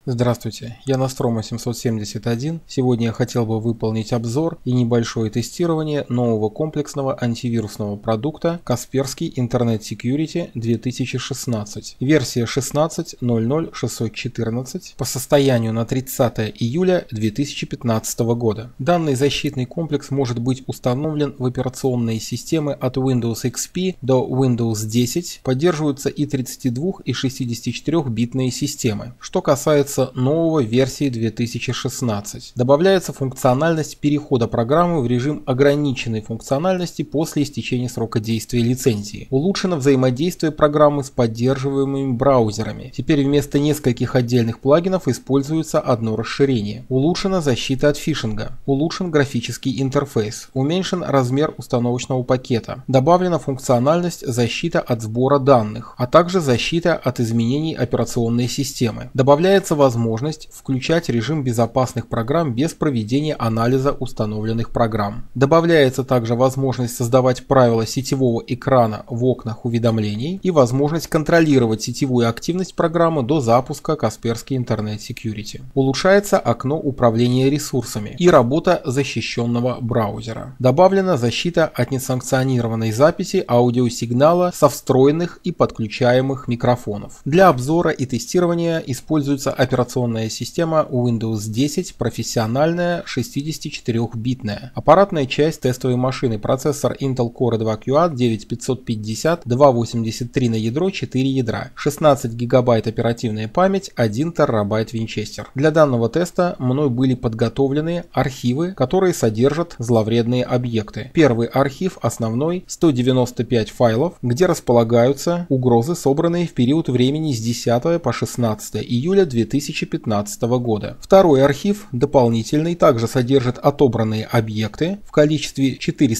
Здравствуйте, я Nostromo 771. Сегодня я хотел бы выполнить обзор и небольшое тестирование нового комплексного антивирусного продукта Kaspersky Internet Security 2016. Версия 16.00.614 по состоянию на 30 июля 2015 года. Данный защитный комплекс может быть установлен в операционные системы от Windows XP до Windows 10. Поддерживаются и 32 и 64-битные системы. Что касается нового версии 2016. Добавляется функциональность перехода программы в режим ограниченной функциональности после истечения срока действия лицензии. Улучшено взаимодействие программы с поддерживаемыми браузерами. Теперь вместо нескольких отдельных плагинов используется одно расширение. Улучшена защита от фишинга. Улучшен графический интерфейс. Уменьшен размер установочного пакета. Добавлена функциональность защита от сбора данных, а также защита от изменений операционной системы. Добавляется возможность включать режим безопасных программ без проведения анализа установленных программ. Добавляется также возможность создавать правила сетевого экрана в окнах уведомлений и возможность контролировать сетевую активность программы до запуска Kaspersky Internet Security. Улучшается окно управления ресурсами и работа защищенного браузера. Добавлена защита от несанкционированной записи аудиосигнала со встроенных и подключаемых микрофонов. Для обзора и тестирования используется операционная система Windows 10 профессиональная 64-битная. Аппаратная часть тестовой машины, процессор Intel Core 2 QAT 9550, 283 на ядро, 4 ядра, 16 гигабайт оперативная память, 1 терабайт винчестер. Для данного теста мной были подготовлены архивы, которые содержат зловредные объекты. Первый архив основной 195 файлов, где располагаются угрозы, собранные в период времени с 10 по 16 июля 2015 года. Второй архив, дополнительный, также содержит отобранные объекты в количестве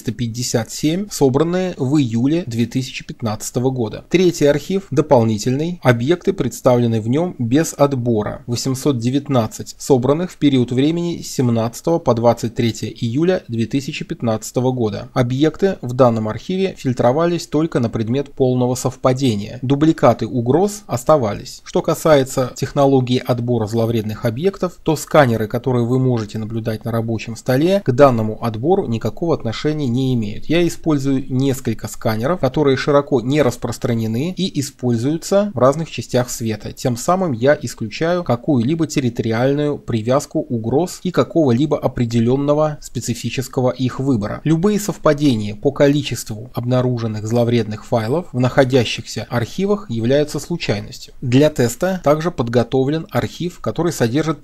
457, собранные в июле 2015 года. Третий архив, дополнительный, объекты представлены в нем без отбора, 819, собранных в период времени с 17 по 23 июля 2015 года. Объекты в данном архиве фильтровались только на предмет полного совпадения. Дубликаты угроз оставались. Что касается технологии отбора зловредных объектов, то сканеры, которые вы можете наблюдать на рабочем столе, к данному отбору никакого отношения не имеют. Я использую несколько сканеров, которые широко не распространены и используются в разных частях света. Тем самым я исключаю какую-либо территориальную привязку угроз и какого-либо определенного специфического их выбора. Любые совпадения по количеству обнаруженных зловредных файлов в находящихся архивах являются случайностью. Для теста также подготовлен архив, который содержит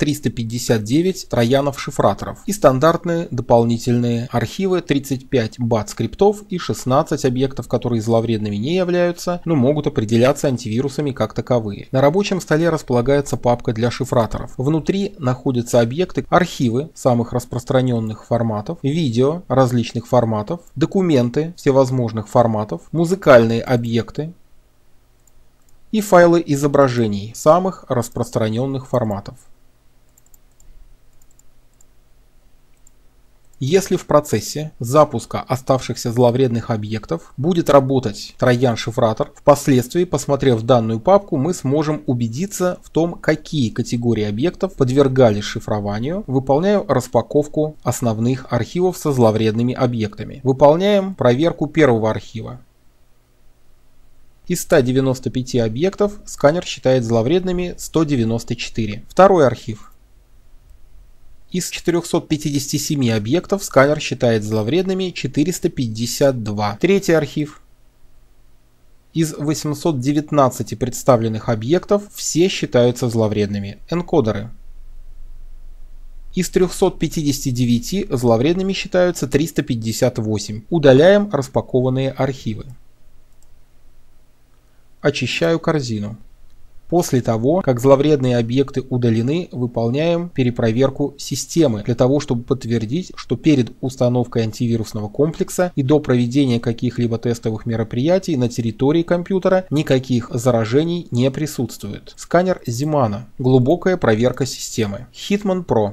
359 троянов-шифраторов и стандартные дополнительные архивы 35 бат-скриптов и 16 объектов, которые зловредными не являются, но могут определяться антивирусами как таковые. На рабочем столе располагается папка для шифраторов. Внутри находятся объекты, архивы самых распространенных форматов, видео различных форматов, документы всевозможных форматов, музыкальные объекты и файлы изображений самых распространенных форматов. Если в процессе запуска оставшихся зловредных объектов будет работать троян-шифратор, впоследствии, посмотрев данную папку, мы сможем убедиться в том, какие категории объектов подвергались шифрованию. Выполняю распаковку основных архивов со зловредными объектами. Выполняем проверку первого архива. Из 195 объектов сканер считает зловредными 194. Второй архив. Из 457 объектов сканер считает зловредными 452. Третий архив. Из 819 представленных объектов все считаются зловредными. Энкодеры. Из 359 зловредными считаются 358. Удаляем распакованные архивы. Очищаю корзину. После того, как зловредные объекты удалены, выполняем перепроверку системы для того, чтобы подтвердить, что перед установкой антивирусного комплекса и до проведения каких-либо тестовых мероприятий на территории компьютера никаких заражений не присутствует. Сканер Zimana. Глубокая проверка системы. Hitman Pro.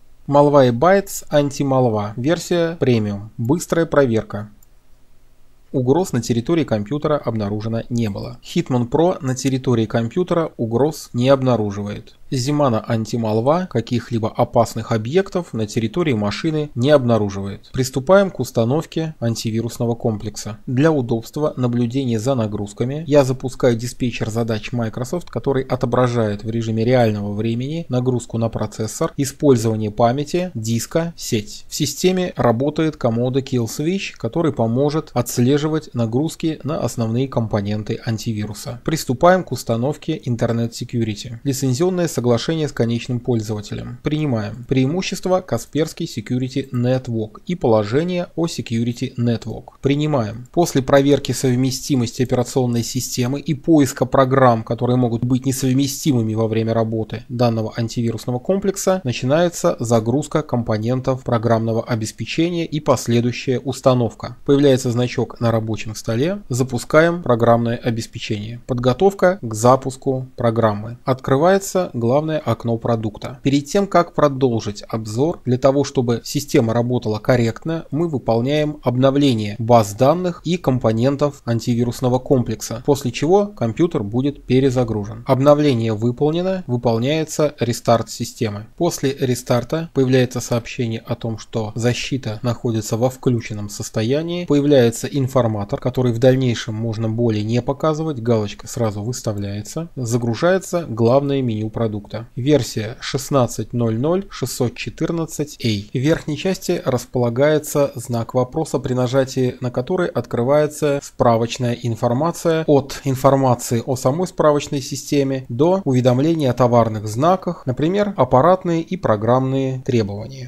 Malwarebytes антималва. Версия премиум. Быстрая проверка. угроз на территории компьютера обнаружено не было. Hitman Pro на территории компьютера угроз не обнаруживает. Zimana антималва каких-либо опасных объектов на территории машины не обнаруживает. Приступаем к установке антивирусного комплекса. Для удобства наблюдения за нагрузками я запускаю диспетчер задач Microsoft, который отображает в режиме реального времени нагрузку на процессор, использование памяти, диска, сеть. В системе работает комода Kill Switch, который поможет отслеживать нагрузки на основные компоненты антивируса. Приступаем к установке Internet Security. Лицензионное соглашение с конечным пользователем. Принимаем. Преимущество Kaspersky Security Network и положение о Security Network. Принимаем. После проверки совместимости операционной системы и поиска программ, которые могут быть несовместимыми во время работы данного антивирусного комплекса, начинается загрузка компонентов программного обеспечения и последующая установка. Появляется значок на рабочем столе. Запускаем программное обеспечение. Подготовка к запуску программы. Открывается главное окно продукта. Перед тем, как продолжить обзор, для того, чтобы система работала корректно, мы выполняем обновление баз данных и компонентов антивирусного комплекса, после чего компьютер будет перезагружен. Обновление выполнено, выполняется рестарт системы. После рестарта появляется сообщение о том, что защита находится во включенном состоянии, появляется информатор, который в дальнейшем можно более не показывать, галочка сразу выставляется, загружается главное меню продукта. Версия 16.00.614a. В верхней части располагается знак вопроса, при нажатии на который открывается справочная информация, от информации о самой справочной системе до уведомления о товарных знаках, например, аппаратные и программные требования.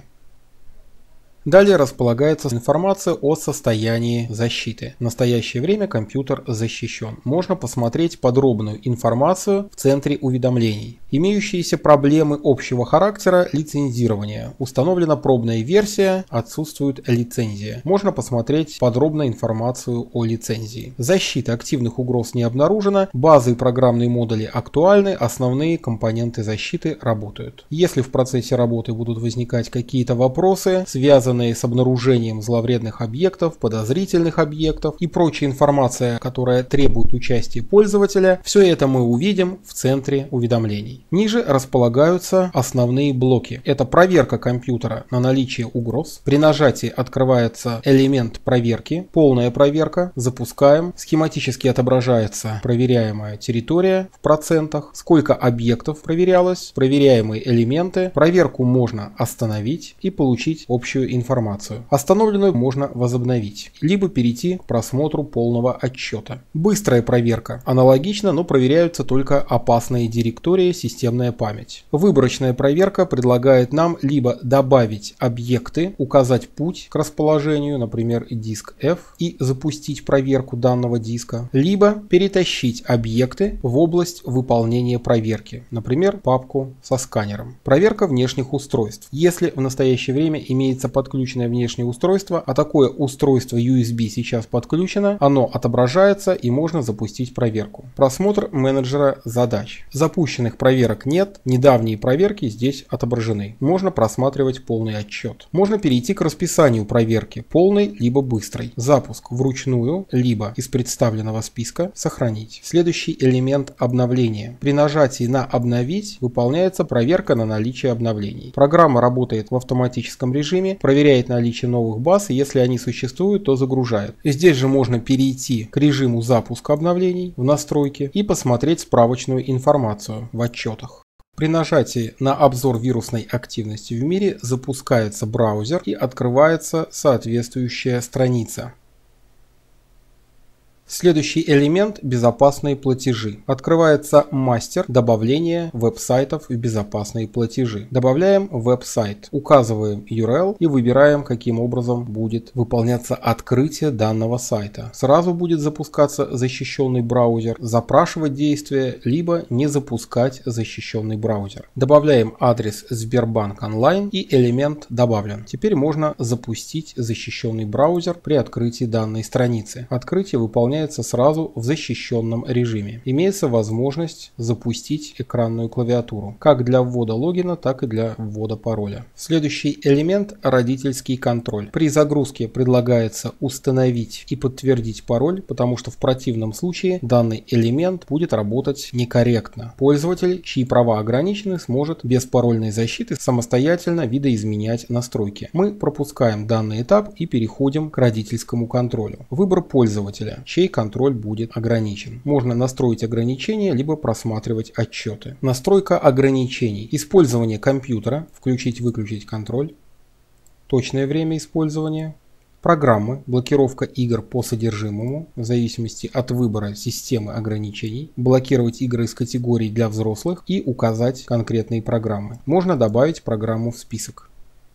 Далее располагается информация о состоянии защиты. В настоящее время компьютер защищен. Можно посмотреть подробную информацию в центре уведомлений. Имеющиеся проблемы общего характера лицензирования. Установлена пробная версия, отсутствует лицензия. Можно посмотреть подробную информацию о лицензии. Защита активных угроз не обнаружена, базы и программные модули актуальны, основные компоненты защиты работают. Если в процессе работы будут возникать какие-то вопросы, связанные с обнаружением зловредных объектов, подозрительных объектов и прочая информация, которая требует участия пользователя, все это мы увидим в центре уведомлений. Ниже располагаются основные блоки. Это проверка компьютера на наличие угроз. При нажатии открывается элемент проверки, полная проверка. Запускаем. Схематически отображается проверяемая территория в процентах, сколько объектов проверялось, проверяемые элементы. Проверку можно остановить и получить общую информацию. Остановленную можно возобновить, либо перейти к просмотру полного отчета. Быстрая проверка. Аналогично, но проверяются только опасные директории, системная память. Выборочная проверка предлагает нам либо добавить объекты, указать путь к расположению, например, диск F, и запустить проверку данного диска, либо перетащить объекты в область выполнения проверки, например, папку со сканером. Проверка внешних устройств. Если в настоящее время имеется подключенное внешнее устройство, а такое устройство USB сейчас подключено, оно отображается и можно запустить проверку. Просмотр менеджера задач. Запущенных проверок нет, недавние проверки здесь отображены. Можно просматривать полный отчет. Можно перейти к расписанию проверки, полной либо быстрой. Запуск вручную, либо из представленного списка сохранить. Следующий элемент обновления. При нажатии на «Обновить» выполняется проверка на наличие обновлений. Программа работает в автоматическом режиме, проверяет наличие новых баз, и если они существуют, то загружает. Здесь же можно перейти к режиму запуска обновлений в настройки и посмотреть справочную информацию в отчетах. При нажатии на обзор вирусной активности в мире запускается браузер и открывается соответствующая страница. Следующий элемент – безопасные платежи. Открывается мастер добавления веб-сайтов в безопасные платежи. Добавляем веб-сайт, указываем URL и выбираем, каким образом будет выполняться открытие данного сайта. Сразу будет запускаться защищенный браузер, запрашивать действия, либо не запускать защищенный браузер. Добавляем адрес Сбербанк онлайн и элемент добавлен. Теперь можно запустить защищенный браузер при открытии данной страницы. Открытие выполняется выполняется сразу в защищенном режиме. Имеется возможность запустить экранную клавиатуру, как для ввода логина, так и для ввода пароля. Следующий элемент – родительский контроль. При загрузке предлагается установить и подтвердить пароль, потому что в противном случае данный элемент будет работать некорректно. Пользователь, чьи права ограничены, сможет без парольной защиты самостоятельно видоизменять настройки. Мы пропускаем данный этап и переходим к родительскому контролю. Выбор пользователя, чей контроль будет ограничен. Можно настроить ограничения, либо просматривать отчеты. Настройка ограничений. Использование компьютера, включить-выключить контроль. Точное время использования. Программы, блокировка игр по содержимому, в зависимости от выбора системы ограничений, блокировать игры из категорий для взрослых и указать конкретные программы. Можно добавить программу в список.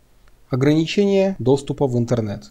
Ограничение доступа в интернет.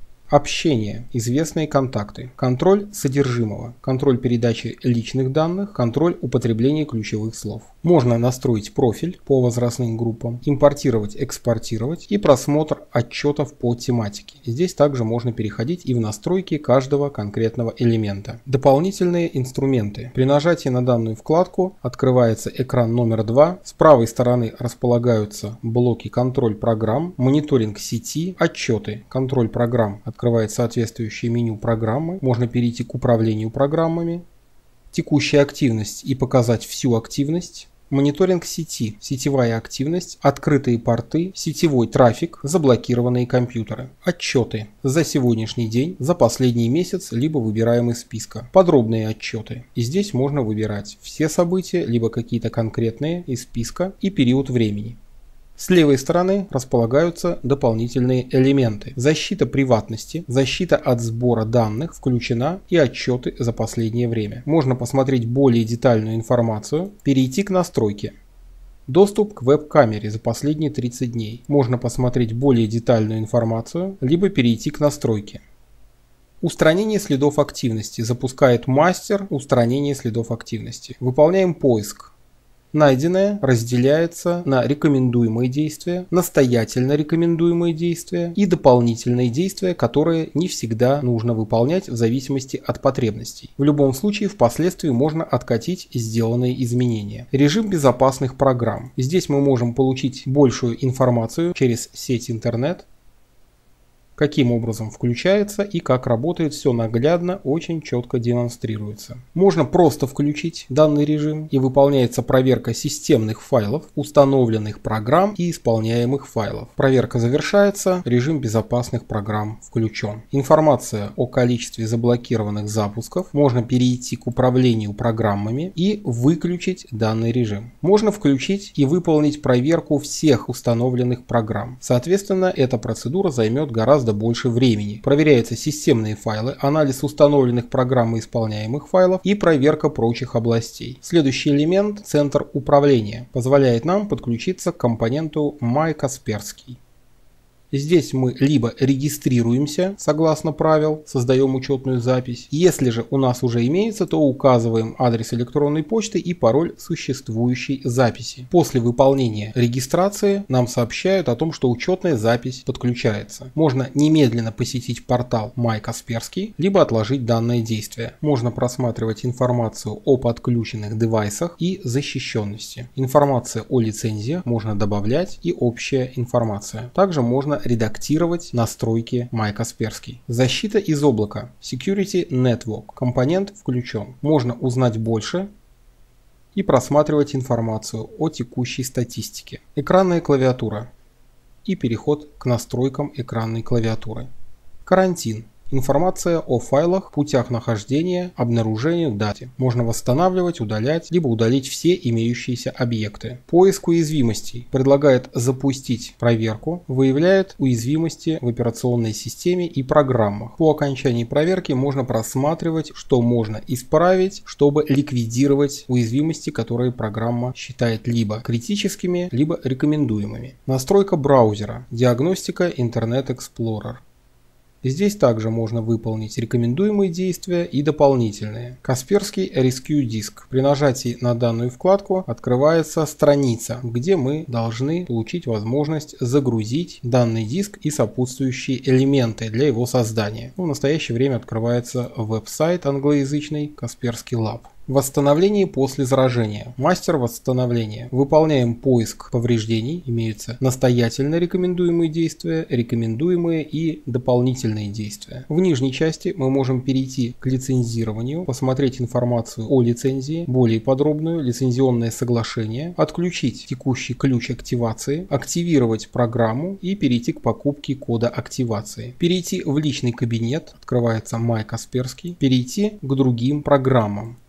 Общение, известные контакты, контроль содержимого, контроль передачи личных данных, контроль употребления ключевых слов. Можно настроить профиль по возрастным группам, импортировать, экспортировать и просмотр отчетов по тематике. Здесь также можно переходить и в настройки каждого конкретного элемента. Дополнительные инструменты. При нажатии на данную вкладку открывается экран номер 2. С правой стороны располагаются блоки контроль программ, мониторинг сети, отчеты, контроль программ. Открывает соответствующее меню программы, можно перейти к управлению программами, текущая активность и показать всю активность, мониторинг сети, сетевая активность, открытые порты, сетевой трафик, заблокированные компьютеры, отчеты за сегодняшний день, за последний месяц, либо выбираем из списка, подробные отчеты. И здесь можно выбирать все события, либо какие-то конкретные из списка и период времени. С левой стороны располагаются дополнительные элементы. Защита приватности, защита от сбора данных включена и отчеты за последнее время. Можно посмотреть более детальную информацию, перейти к настройке. Доступ к веб-камере за последние 30 дней. Можно посмотреть более детальную информацию, либо перейти к настройке. Устранение следов активности. Запускает мастер устранение следов активности. Выполняем поиск. Найденное разделяется на рекомендуемые действия, настоятельно рекомендуемые действия и дополнительные действия, которые не всегда нужно выполнять в зависимости от потребностей. В любом случае, впоследствии можно откатить сделанные изменения. Режим безопасных программ. Здесь мы можем получить большую информацию через сеть интернет, каким образом включается и как работает, все наглядно, очень четко демонстрируется. Можно просто включить данный режим и выполняется проверка системных файлов, установленных программ и исполняемых файлов. Проверка завершается, режим безопасных программ включен. Информация о количестве заблокированных запусков, можно перейти к управлению программами и выключить данный режим. Можно включить и выполнить проверку всех установленных программ. Соответственно, эта процедура займет гораздо больше времени. Проверяются системные файлы, анализ установленных программ и исполняемых файлов и проверка прочих областей. Следующий элемент – центр управления. Позволяет нам подключиться к компоненту MyKaspersky. Здесь мы либо регистрируемся согласно правил, создаем учетную запись. Если же у нас уже имеется, то указываем адрес электронной почты и пароль существующей записи. После выполнения регистрации нам сообщают о том, что учетная запись подключается. Можно немедленно посетить портал MyKaspersky, либо отложить данное действие. Можно просматривать информацию о подключенных девайсах и защищенности. Информация о лицензиях можно добавлять и общая информация. Также можно редактировать настройки MyKaspersky. Защита из облака. Security Network. Компонент включен. Можно узнать больше и просматривать информацию о текущей статистике. Экранная клавиатура и переход к настройкам экранной клавиатуры. Карантин. Информация о файлах, путях нахождения, обнаружению, дате. Можно восстанавливать, удалять, либо удалить все имеющиеся объекты. Поиск уязвимостей. Предлагает запустить проверку, выявляет уязвимости в операционной системе и программах. По окончании проверки можно просматривать, что можно исправить, чтобы ликвидировать уязвимости, которые программа считает либо критическими, либо рекомендуемыми. Настройка браузера. Диагностика Internet Explorer. Здесь также можно выполнить рекомендуемые действия и дополнительные. Kaspersky Rescue Disk. При нажатии на данную вкладку открывается страница, где мы должны получить возможность загрузить данный диск и сопутствующие элементы для его создания. В настоящее время открывается веб-сайт англоязычный Kaspersky Lab. Восстановление после заражения. Мастер восстановления. Выполняем поиск повреждений. Имеются настоятельно рекомендуемые действия, рекомендуемые и дополнительные действия. В нижней части мы можем перейти к лицензированию, посмотреть информацию о лицензии, более подробную, лицензионное соглашение, отключить текущий ключ активации, активировать программу и перейти к покупке кода активации. Перейти в личный кабинет, открывается My Kaspersky, перейти к другим программам.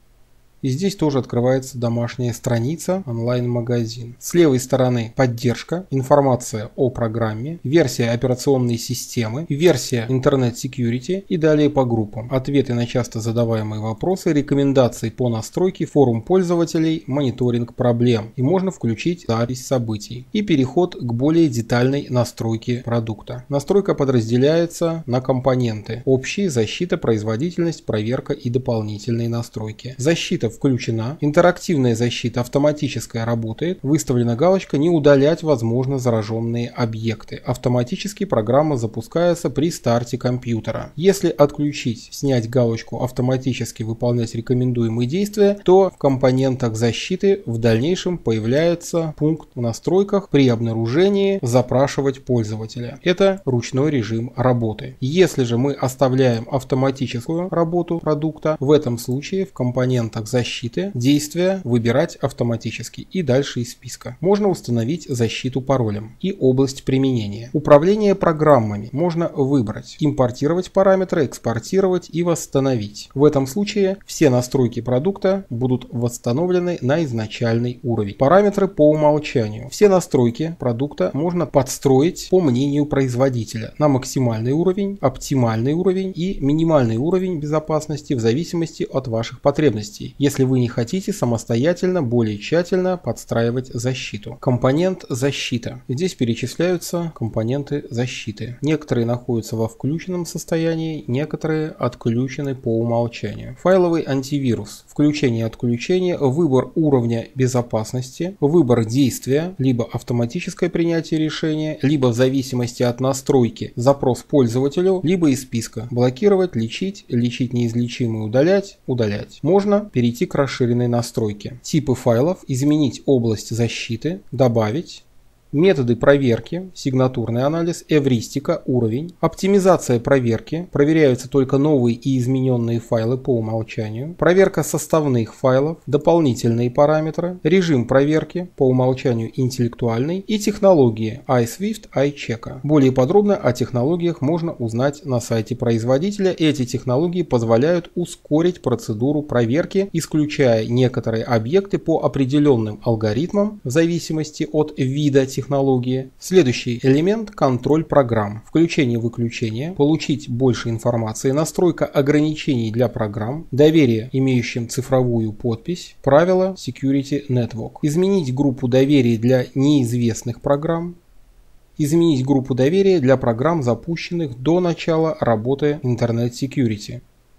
И здесь тоже открывается домашняя страница, онлайн-магазин. С левой стороны поддержка, информация о программе, версия операционной системы, версия Internet Security и далее по группам. Ответы на часто задаваемые вопросы, рекомендации по настройке, форум пользователей, мониторинг проблем. И можно включить запись событий. И переход к более детальной настройке продукта. Настройка подразделяется на компоненты. Общие, защита, производительность, проверка и дополнительные настройки. Защита включена, интерактивная защита автоматическая работает, выставлена галочка «Не удалять возможно зараженные объекты». Автоматически программа запускается при старте компьютера. Если отключить, снять галочку «Автоматически выполнять рекомендуемые действия», то в компонентах защиты в дальнейшем появляется пункт в настройках «При обнаружении запрашивать пользователя». Это ручной режим работы. Если же мы оставляем автоматическую работу продукта, в этом случае в компонентах защиты действия выбирать автоматически и дальше из списка. Можно установить защиту паролем и область применения. Управление программами можно выбрать, импортировать параметры, экспортировать и восстановить. В этом случае все настройки продукта будут восстановлены на изначальный уровень. Параметры по умолчанию. Все настройки продукта можно подстроить по мнению производителя на максимальный уровень, оптимальный уровень и минимальный уровень безопасности в зависимости от ваших потребностей, если вы не хотите самостоятельно более тщательно подстраивать защиту. Компонент защита. Здесь перечисляются компоненты защиты. Некоторые находятся во включенном состоянии, некоторые отключены по умолчанию. Файловый антивирус. Включение и отключение, выбор уровня безопасности, выбор действия, либо автоматическое принятие решения, либо в зависимости от настройки запрос пользователю, либо из списка. Блокировать, лечить, лечить неизлечимые, удалять, удалять. Можно перейти к расширенной настройке. Типы файлов, изменить область защиты, добавить. Методы проверки, сигнатурный анализ, эвристика, уровень. Оптимизация проверки. Проверяются только новые и измененные файлы по умолчанию. Проверка составных файлов. Дополнительные параметры. Режим проверки, по умолчанию интеллектуальный. И технологии iSwift, iCheck. Более подробно о технологиях можно узнать на сайте производителя. Эти технологии позволяют ускорить процедуру проверки, исключая некоторые объекты по определенным алгоритмам в зависимости от вида технологии. Следующий элемент – контроль программ. Включение-выключение, получить больше информации, настройка ограничений для программ, доверие, имеющим цифровую подпись, правила Security Network. Изменить группу доверия для неизвестных программ. Изменить группу доверия для программ, запущенных до начала работы Internet Security.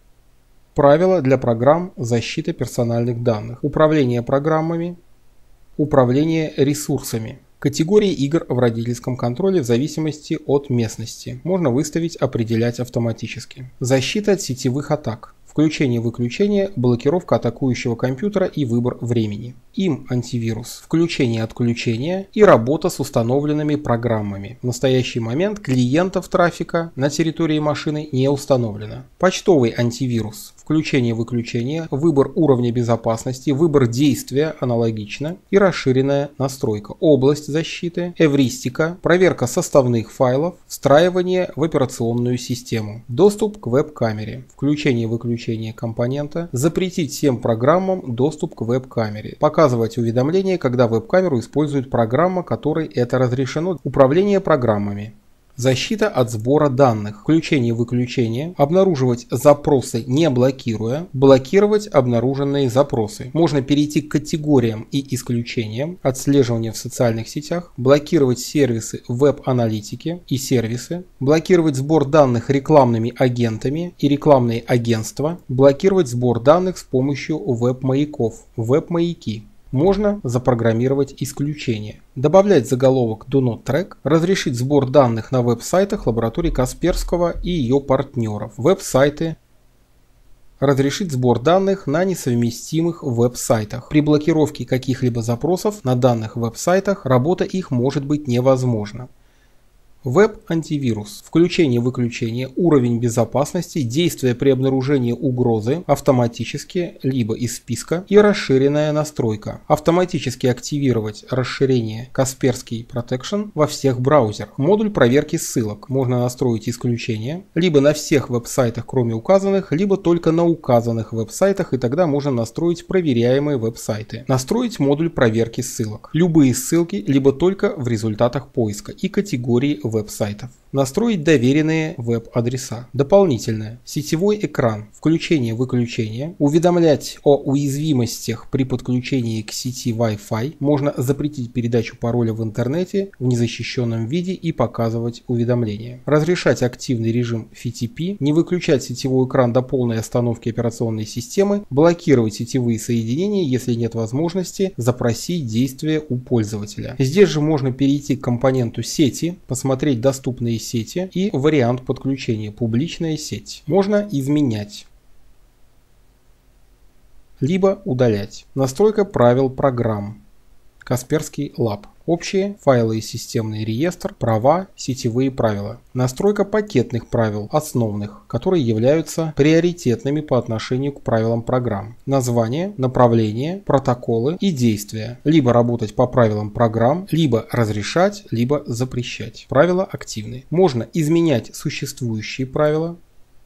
Правила для программ защиты персональных данных. Управление программами. Управление ресурсами. Категории игр в родительском контроле в зависимости от местности. Можно выставить «Определять автоматически». Защита от сетевых атак. Включение-выключение, блокировка атакующего компьютера и выбор времени. Им антивирус, включение-отключение и работа с установленными программами. В настоящий момент клиентов трафика на территории машины не установлено. Почтовый антивирус, включение-выключение, выбор уровня безопасности, выбор действия аналогично и расширенная настройка. Область защиты, эвристика, проверка составных файлов, встраивание в операционную систему. Доступ к веб-камере, включение-выключение компонента, запретить всем программам доступ к веб-камере, показывать уведомления, когда веб-камеру использует программа, которой это разрешено. Управление программами. Защита от сбора данных. Включение-выключение. Обнаруживать запросы не блокируя. Блокировать обнаруженные запросы. Можно перейти к категориям и исключениям. Отслеживание в социальных сетях. Блокировать сервисы веб-аналитики и сервисы. Блокировать сбор данных рекламными агентами и рекламные агентства. Блокировать сбор данных с помощью веб-маяков. Веб-маяки. Можно запрограммировать исключение. Добавлять заголовок Do Not Track. Разрешить сбор данных на веб-сайтах лаборатории Касперского и ее партнеров. Веб-сайты. Разрешить сбор данных на несовместимых веб-сайтах. При блокировке каких-либо запросов на данных веб-сайтах работа их может быть невозможна. Веб-антивирус. Включение-выключение, уровень безопасности, действия при обнаружении угрозы, автоматически, либо из списка и расширенная настройка. Автоматически активировать расширение Kaspersky Protection во всех браузерах. Модуль проверки ссылок. Можно настроить исключение, либо на всех веб-сайтах, кроме указанных, либо только на указанных веб-сайтах, и тогда можно настроить проверяемые веб-сайты. Настроить модуль проверки ссылок. Любые ссылки, либо только в результатах поиска и категории веб-сайтов. Настроить доверенные веб-адреса. Дополнительное. Сетевой экран. Включение-выключение. Уведомлять о уязвимостях при подключении к сети Wi-Fi. Можно запретить передачу пароля в интернете в незащищенном виде и показывать уведомления. Разрешать активный режим FTP. Не выключать сетевой экран до полной остановки операционной системы. Блокировать сетевые соединения, если нет возможности запросить действия у пользователя. Здесь же можно перейти к компоненту сети, посмотреть доступные сети и вариант подключения публичная сеть. Можно изменять либо удалять. Настройка правил программ. Kaspersky Lab. Общие, файлы и системный реестр, права, сетевые правила. Настройка пакетных правил, основных, которые являются приоритетными по отношению к правилам программ. Название, направление, протоколы и действия. Либо работать по правилам программ, либо разрешать, либо запрещать. Правила активны. Можно изменять существующие правила.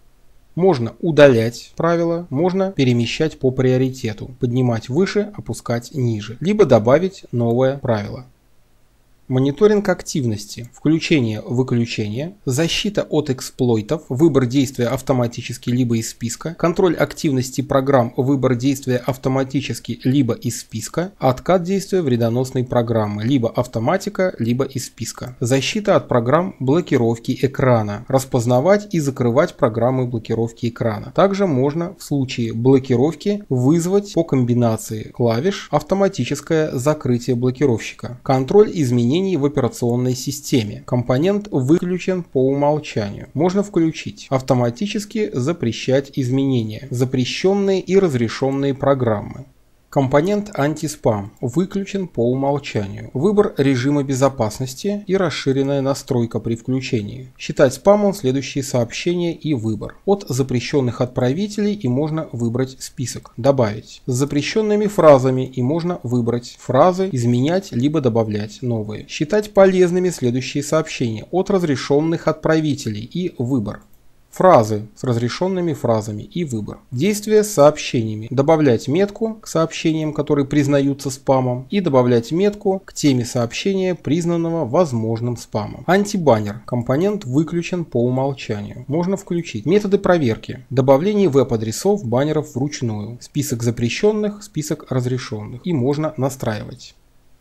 Можно удалять правила, можно перемещать по приоритету, поднимать выше, опускать ниже, либо добавить новое правило. Мониторинг активности, включение-выключение, защита от эксплойтов, выбор действия автоматически либо из списка, контроль активности программ, выбор действия автоматически либо из списка, откат действия вредоносной программы, либо автоматика, либо из списка. Защита от программ блокировки экрана, распознавать и закрывать программы блокировки экрана. Также можно в случае блокировки вызвать по комбинации клавиш автоматическое закрытие блокировщика. Контроль изменений в операционной системе. Компонент выключен по умолчанию. Можно включить. Автоматически запрещать изменения. Запрещенные и разрешенные программы. Компонент антиспам выключен по умолчанию. Выбор режима безопасности и расширенная настройка при включении. Считать спамом следующие сообщения и выбор. От запрещенных отправителей и можно выбрать список. Добавить. С запрещенными фразами и можно выбрать фразы, изменять либо добавлять новые. Считать полезными следующие сообщения. От разрешенных отправителей и выбор. Фразы с разрешенными фразами и выбор. Действия с сообщениями. Добавлять метку к сообщениям, которые признаются спамом, и добавлять метку к теме сообщения, признанного возможным спамом. Антибаннер. Компонент выключен по умолчанию. Можно включить. Методы проверки. Добавление веб-адресов баннеров вручную. Список запрещенных, список разрешенных. И можно настраивать.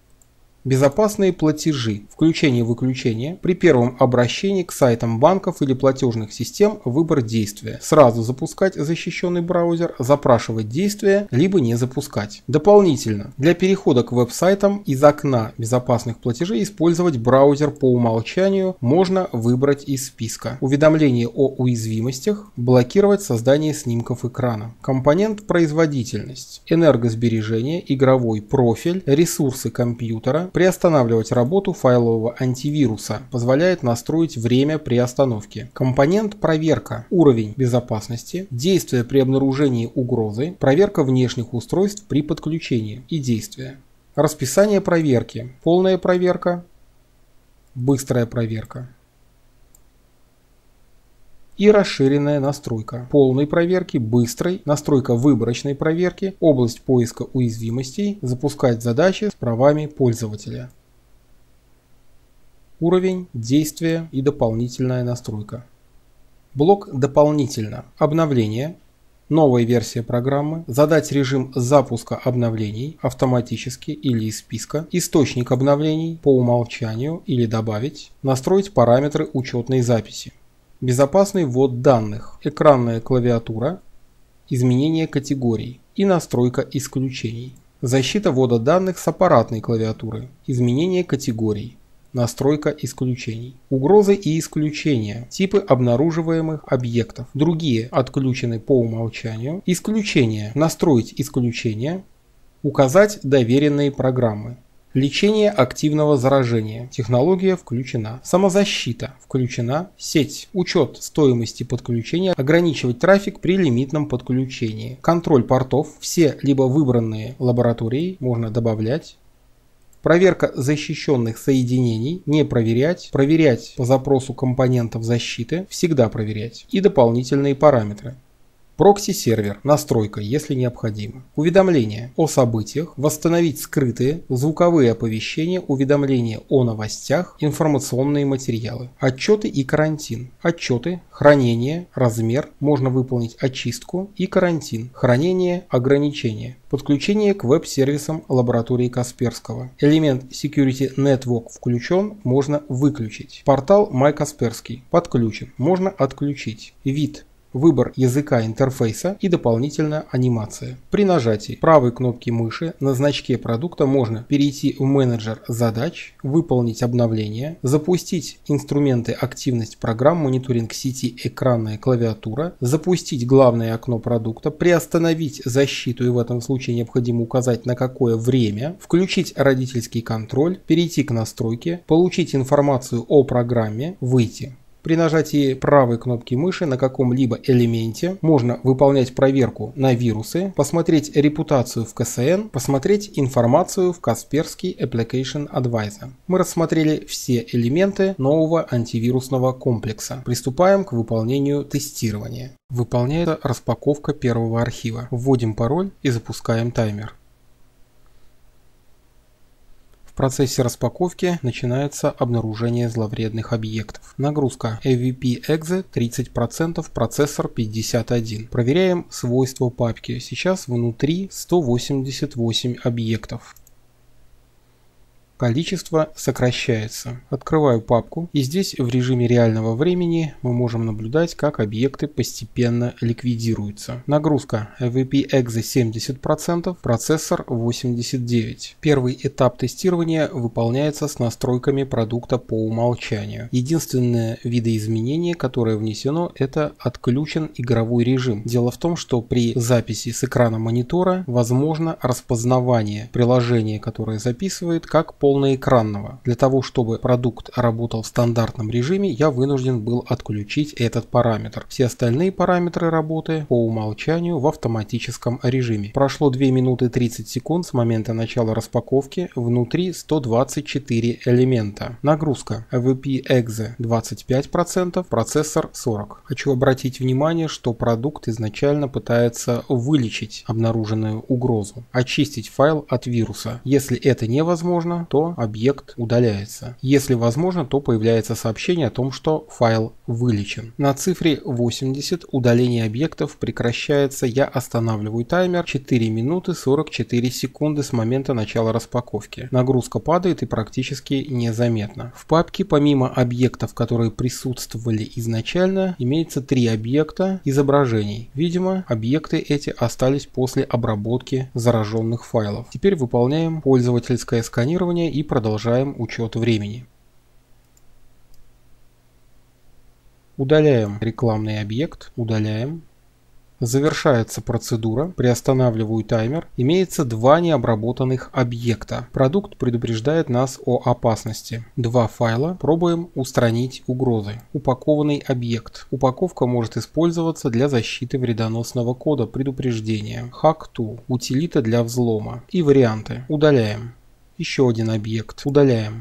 Безопасные платежи. Включение-выключение. При первом обращении к сайтам банков или платежных систем выбор действия. Сразу запускать защищенный браузер, запрашивать действия, либо не запускать. Дополнительно, для перехода к веб-сайтам из окна безопасных платежей использовать браузер по умолчанию можно выбрать из списка. Уведомление о уязвимостях. Блокировать создание снимков экрана. Компонент производительность. Энергосбережение, игровой профиль, ресурсы компьютера. Приостанавливать работу файлового антивируса. Позволяет настроить время при остановке. Компонент проверка. Уровень безопасности. Действия при обнаружении угрозы. Проверка внешних устройств при подключении и действия. Расписание проверки. Полная проверка. Быстрая проверка. И расширенная настройка. Полной проверки, быстрой, настройка выборочной проверки, область поиска уязвимостей, запускать задачи с правами пользователя. Уровень, действие и дополнительная настройка. Блок «Дополнительно». Обновление. Новая версия программы. Задать режим запуска обновлений автоматически или из списка. Источник обновлений по умолчанию или добавить. Настроить параметры учетной записи. Безопасный ввод данных. Экранная клавиатура. Изменение категорий и настройка исключений. Защита ввода данных с аппаратной клавиатуры. Изменение категорий. Настройка исключений. Угрозы и исключения. Типы обнаруживаемых объектов. Другие отключены по умолчанию. Исключения. Настроить исключения. Указать доверенные программы. Лечение активного заражения. Технология включена. Самозащита включена. Сеть. Учет стоимости подключения. Ограничивать трафик при лимитном подключении. Контроль портов. Все либо выбранные лаборатории можно добавлять. Проверка защищенных соединений, не проверять, проверять по запросу компонентов защиты, всегда проверять. И дополнительные параметры. Прокси-сервер, настройка, если необходимо. Уведомления о событиях, восстановить скрытые, звуковые оповещения, уведомления о новостях, информационные материалы. Отчеты и карантин. Отчеты, хранение, размер, можно выполнить очистку и карантин. Хранение, ограничения. Подключение к веб-сервисам лаборатории Касперского. Элемент Security Network включен, можно выключить. Портал MyKaspersky подключен, можно отключить. Вид. Выбор языка интерфейса и дополнительная анимация. При нажатии правой кнопки мыши на значке продукта можно перейти в менеджер задач, выполнить обновление, запустить инструменты активность программ, мониторинг сети, экранная клавиатура, запустить главное окно продукта, приостановить защиту и в этом случае необходимо указать на какое время, включить родительский контроль, перейти к настройке, получить информацию о программе, выйти. При нажатии правой кнопки мыши на каком-либо элементе можно выполнять проверку на вирусы, посмотреть репутацию в КСН, посмотреть информацию в Kaspersky Application Advisor. Мы рассмотрели все элементы нового антивирусного комплекса. Приступаем к выполнению тестирования. Выполняется распаковка первого архива. Вводим пароль и запускаем таймер. В процессе распаковки начинается обнаружение зловредных объектов. Нагрузка AVP-exe 30%, процессор 51. Проверяем свойства папки. Сейчас внутри 188 объектов. Количество сокращается. Открываю папку, и здесь в режиме реального времени мы можем наблюдать, как объекты постепенно ликвидируются. Нагрузка AVP-exe 70%, процессор 89%. Первый этап тестирования выполняется с настройками продукта по умолчанию. Единственное видоизменение, которое внесено, это отключен игровой режим. Дело в том, что при записи с экрана монитора возможно распознавание приложения, которое записывает, как полноэкранного. Для того, чтобы продукт работал в стандартном режиме, я вынужден был отключить этот параметр. Все остальные параметры работы по умолчанию в автоматическом режиме. Прошло 2 минуты 30 секунд с момента начала распаковки. Внутри 124 элемента. Нагрузка AVP-exe 25%, процессор 40%. Хочу обратить внимание, что продукт изначально пытается вылечить обнаруженную угрозу, очистить файл от вируса. Если это невозможно, то объект удаляется. Если возможно, то появляется сообщение о том, что файл вылечен. На цифре 80 удаление объектов прекращается. Я останавливаю таймер. 4 минуты 44 секунды с момента начала распаковки. Нагрузка падает и практически незаметно. В папке помимо объектов, которые присутствовали изначально, имеется 3 объекта изображений. Видимо, объекты эти остались после обработки зараженных файлов. Теперь выполняем пользовательское сканирование и продолжаем учет времени. Удаляем рекламный объект. Удаляем. Завершается процедура. Приостанавливаю таймер. Имеется 2 необработанных объекта. Продукт предупреждает нас о опасности. 2 файла. Пробуем устранить угрозы. Упакованный объект. Упаковка может использоваться для защиты вредоносного кода предупреждения. Hack2. Утилита для взлома. И варианты. Удаляем. Еще один объект. Удаляем.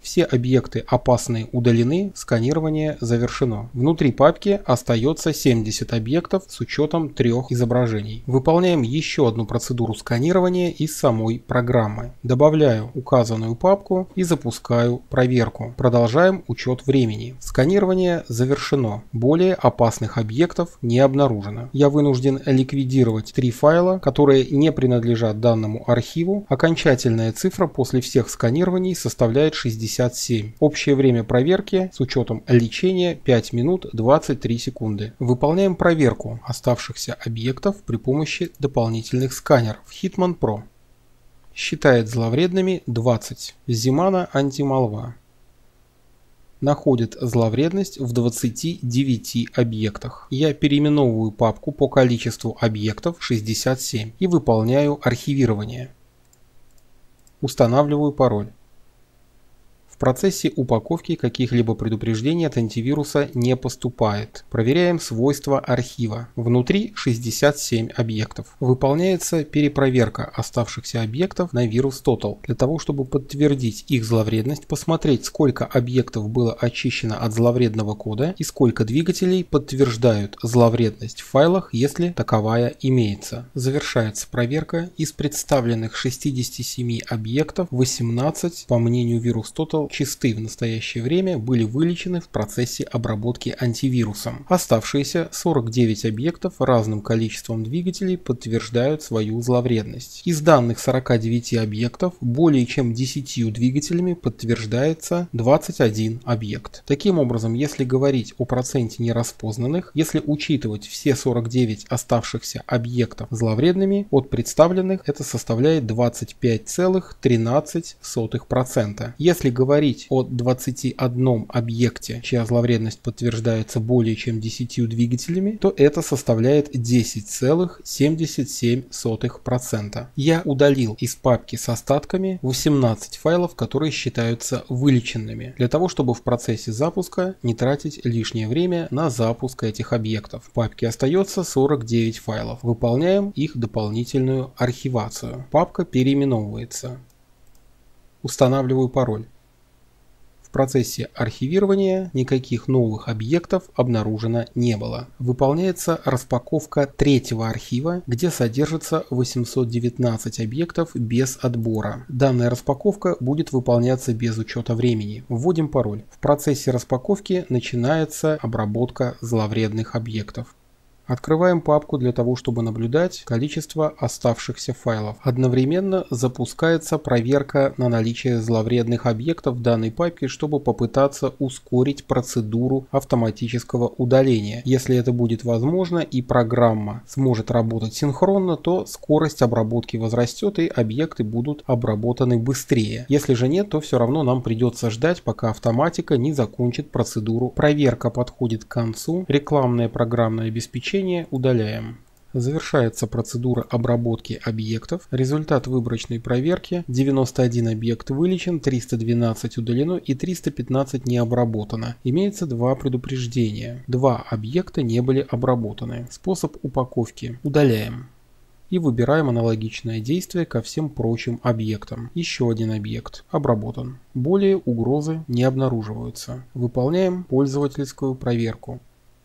Все объекты опасные удалены, сканирование завершено. Внутри папки остается 70 объектов с учетом 3 изображений. Выполняем еще одну процедуру сканирования из самой программы. Добавляю указанную папку и запускаю проверку. Продолжаем учет времени. Сканирование завершено. Более опасных объектов не обнаружено. Я вынужден ликвидировать 3 файла, которые не принадлежат данному архиву. Окончательная цифра после всех сканирований составляет 67. Общее время проверки с учетом лечения 5 минут 23 секунды. Выполняем проверку оставшихся объектов при помощи дополнительных сканеров Hitman Pro. Считает зловредными 20. Zimana антималва. Находит зловредность в 29 объектах. Я переименовываю папку по количеству объектов 67 и выполняю архивирование. Устанавливаю пароль. В процессе упаковки каких-либо предупреждений от антивируса не поступает. Проверяем свойства архива. Внутри 67 объектов. Выполняется перепроверка оставшихся объектов на VirusTotal. Для того, чтобы подтвердить их зловредность, посмотреть, сколько объектов было очищено от зловредного кода и сколько двигателей подтверждают зловредность в файлах, если таковая имеется. Завершается проверка. Из представленных 67 объектов 18, по мнению VirusTotal, чисты в настоящее время, были вылечены в процессе обработки антивирусом. Оставшиеся 49 объектов разным количеством двигателей подтверждают свою зловредность. Из данных 49 объектов более чем 10 двигателями подтверждается 21 объект. Таким образом, если говорить о проценте нераспознанных, если учитывать все 49 оставшихся объектов зловредными, от представленных это составляет 25,13%. Если говорить о 21 объекте, чья зловредность подтверждается более чем 10 двигателями, то это составляет 10,77%. Я удалил из папки с остатками 18 файлов, которые считаются вылеченными, для того, чтобы в процессе запуска не тратить лишнее время на запуск этих объектов. В папке остается 49 файлов. Выполняем их дополнительную архивацию. Папка переименовывается. Устанавливаю пароль. В процессе архивирования никаких новых объектов обнаружено не было. Выполняется распаковка третьего архива, где содержится 819 объектов без отбора. Данная распаковка будет выполняться без учета времени. Вводим пароль. В процессе распаковки начинается обработка зловредных объектов. Открываем папку для того, чтобы наблюдать количество оставшихся файлов. Одновременно запускается проверка на наличие зловредных объектов в данной папке, чтобы попытаться ускорить процедуру автоматического удаления. Если это будет возможно и программа сможет работать синхронно, то скорость обработки возрастет и объекты будут обработаны быстрее. Если же нет, то все равно нам придется ждать, пока автоматика не закончит процедуру. Проверка подходит к концу. Рекламное программное обеспечение удаляем. Завершается процедура обработки объектов. Результат выборочной проверки: 91 объект вылечен, 312 удалено и 315 не обработано. Имеется 2 предупреждения. 2 объекта не были обработаны. Способ упаковки: удаляем. И выбираем аналогичное действие ко всем прочим объектам. Еще один объект обработан. Более угрозы не обнаруживаются. Выполняем пользовательскую проверку.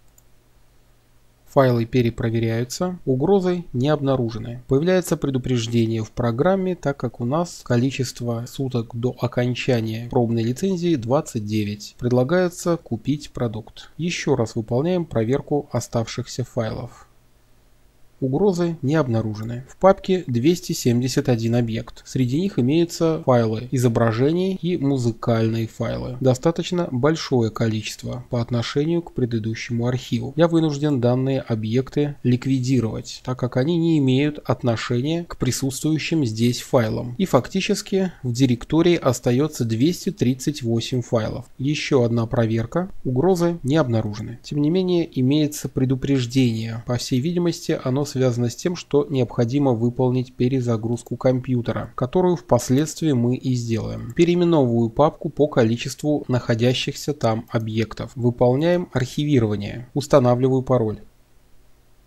Файлы перепроверяются, угрозы не обнаружены. Появляется предупреждение в программе, так как у нас количество суток до окончания пробной лицензии 29. Предлагается купить продукт. Еще раз выполняем проверку оставшихся файлов. Угрозы не обнаружены. В папке 271 объект. Среди них имеются файлы изображений и музыкальные файлы. Достаточно большое количество по отношению к предыдущему архиву. Я вынужден данные объекты ликвидировать, так как они не имеют отношения к присутствующим здесь файлам. И фактически в директории остается 238 файлов. Еще одна проверка. Угрозы не обнаружены. Тем не менее, имеется предупреждение. По всей видимости, оно связано с тем, что необходимо выполнить перезагрузку компьютера, которую впоследствии мы и сделаем. Переименовываю папку по количеству находящихся там объектов. Выполняем архивирование. Устанавливаю пароль.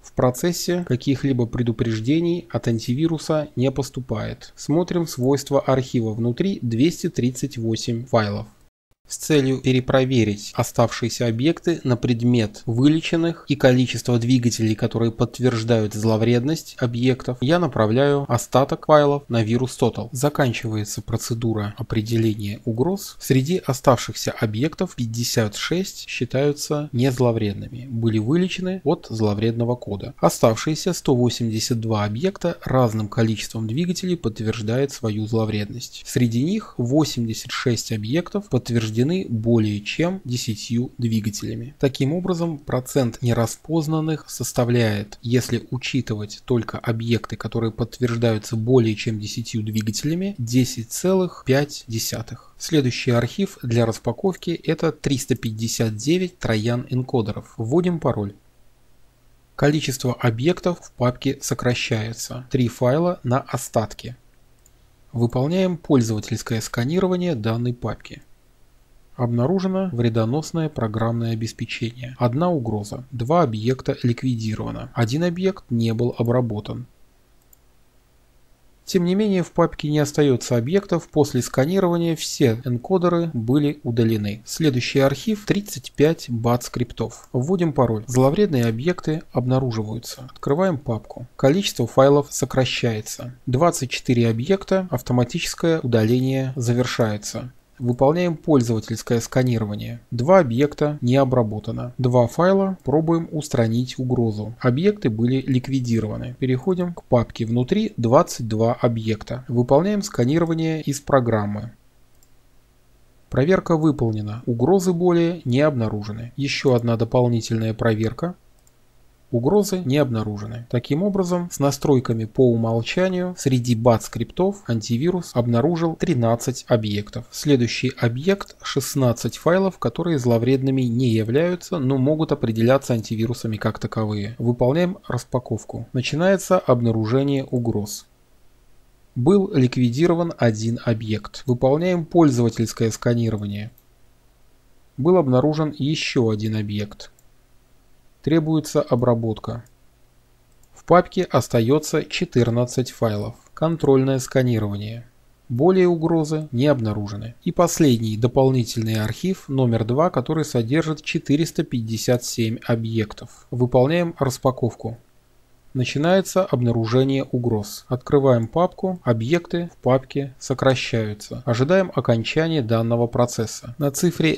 В процессе каких-либо предупреждений от антивируса не поступает. Смотрим свойства архива. Внутри 238 файлов. С целью перепроверить оставшиеся объекты на предмет вылеченных и количество двигателей, которые подтверждают зловредность объектов, я направляю остаток файлов на VirusTotal. Заканчивается процедура определения угроз. Среди оставшихся объектов 56 считаются незловредными, были вылечены от зловредного кода. Оставшиеся 182 объекта разным количеством двигателей подтверждают свою зловредность. Среди них 86 объектов подтверждены более чем 10 двигателями. Таким образом, процент нераспознанных составляет, если учитывать только объекты, которые подтверждаются более чем 10 двигателями, 10,5. Следующий архив для распаковки — это 359 троян-энкодеров. Вводим пароль. Количество объектов в папке сокращается. 3 файла на остатки. Выполняем пользовательское сканирование данной папки. Обнаружено вредоносное программное обеспечение. 1 угроза. 2 объекта ликвидировано. 1 объект не был обработан. Тем не менее, в папке не остается объектов. После сканирования все энкодеры были удалены. Следующий архив — 35 бат-скриптов. Вводим пароль. Зловредные объекты обнаруживаются. Открываем папку. Количество файлов сокращается. 24 объекта. Автоматическое удаление завершается. Выполняем пользовательское сканирование. 2 объекта не обработано. 2 файла. Пробуем устранить угрозу. Объекты были ликвидированы. Переходим к папке. Внутри 22 объекта. Выполняем сканирование из программы. Проверка выполнена. Угрозы более не обнаружены. Еще одна дополнительная проверка. Угрозы не обнаружены. Таким образом, с настройками по умолчанию среди бат-скриптов антивирус обнаружил 13 объектов. Следующий объект — 16 файлов, которые зловредными не являются, но могут определяться антивирусами как таковые. Выполняем распаковку. Начинается обнаружение угроз. Был ликвидирован 1 объект. Выполняем пользовательское сканирование. Был обнаружен еще 1 объект. Требуется обработка. В папке остается 14 файлов. Контрольное сканирование. Более угрозы не обнаружены. И последний дополнительный архив номер 2, который содержит 457 объектов. Выполняем распаковку. Начинается обнаружение угроз. Открываем папку. Объекты в папке сокращаются. Ожидаем окончания данного процесса. На цифре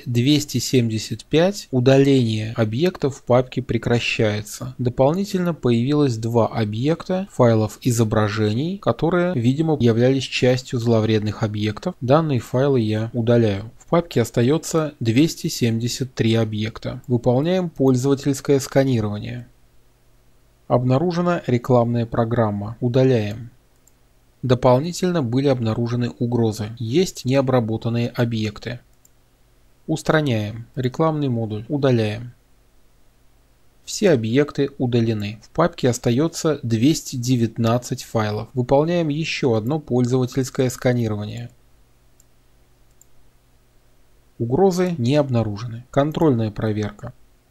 275 удаление объектов в папке прекращается. Дополнительно появилось 2 объекта файлов изображений, которые, видимо, являлись частью зловредных объектов. Данные файлы я удаляю. В папке остается 273 объекта. Выполняем пользовательское сканирование. Обнаружена рекламная программа. Удаляем. Дополнительно были обнаружены угрозы. Есть необработанные объекты. Устраняем. Рекламный модуль. Удаляем. Все объекты удалены. В папке остается 219 файлов. Выполняем еще одно пользовательское сканирование. Угрозы не обнаружены. Контрольная проверка.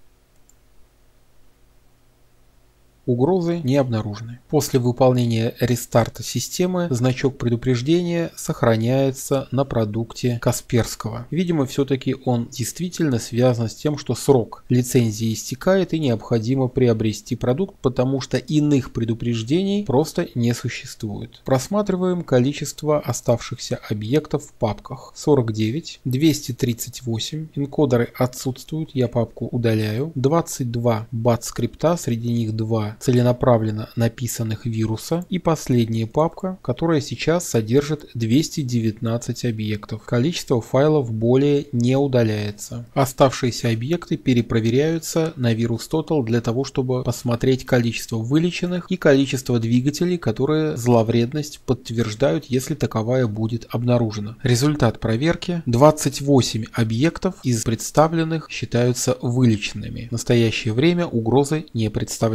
Угрозы не обнаружены. После выполнения рестарта системы значок предупреждения сохраняется на продукте Касперского. Видимо, все-таки он действительно связан с тем, что срок лицензии истекает и необходимо приобрести продукт, потому что иных предупреждений просто не существует. Просматриваем количество оставшихся объектов в папках. 49, 238, энкодеры отсутствуют, я папку удаляю. 22 бат-скрипта, среди них 2 целенаправленно написанных вируса, и последняя папка, которая сейчас содержит 219 объектов. Количество файлов более не удаляется. Оставшиеся объекты перепроверяются на VirusTotal для того, чтобы посмотреть количество вылеченных и количество двигателей, которые зловредность подтверждают, если таковая будет обнаружена. Результат проверки: 28 объектов из представленных считаются вылеченными. В настоящее время угрозы не представляют.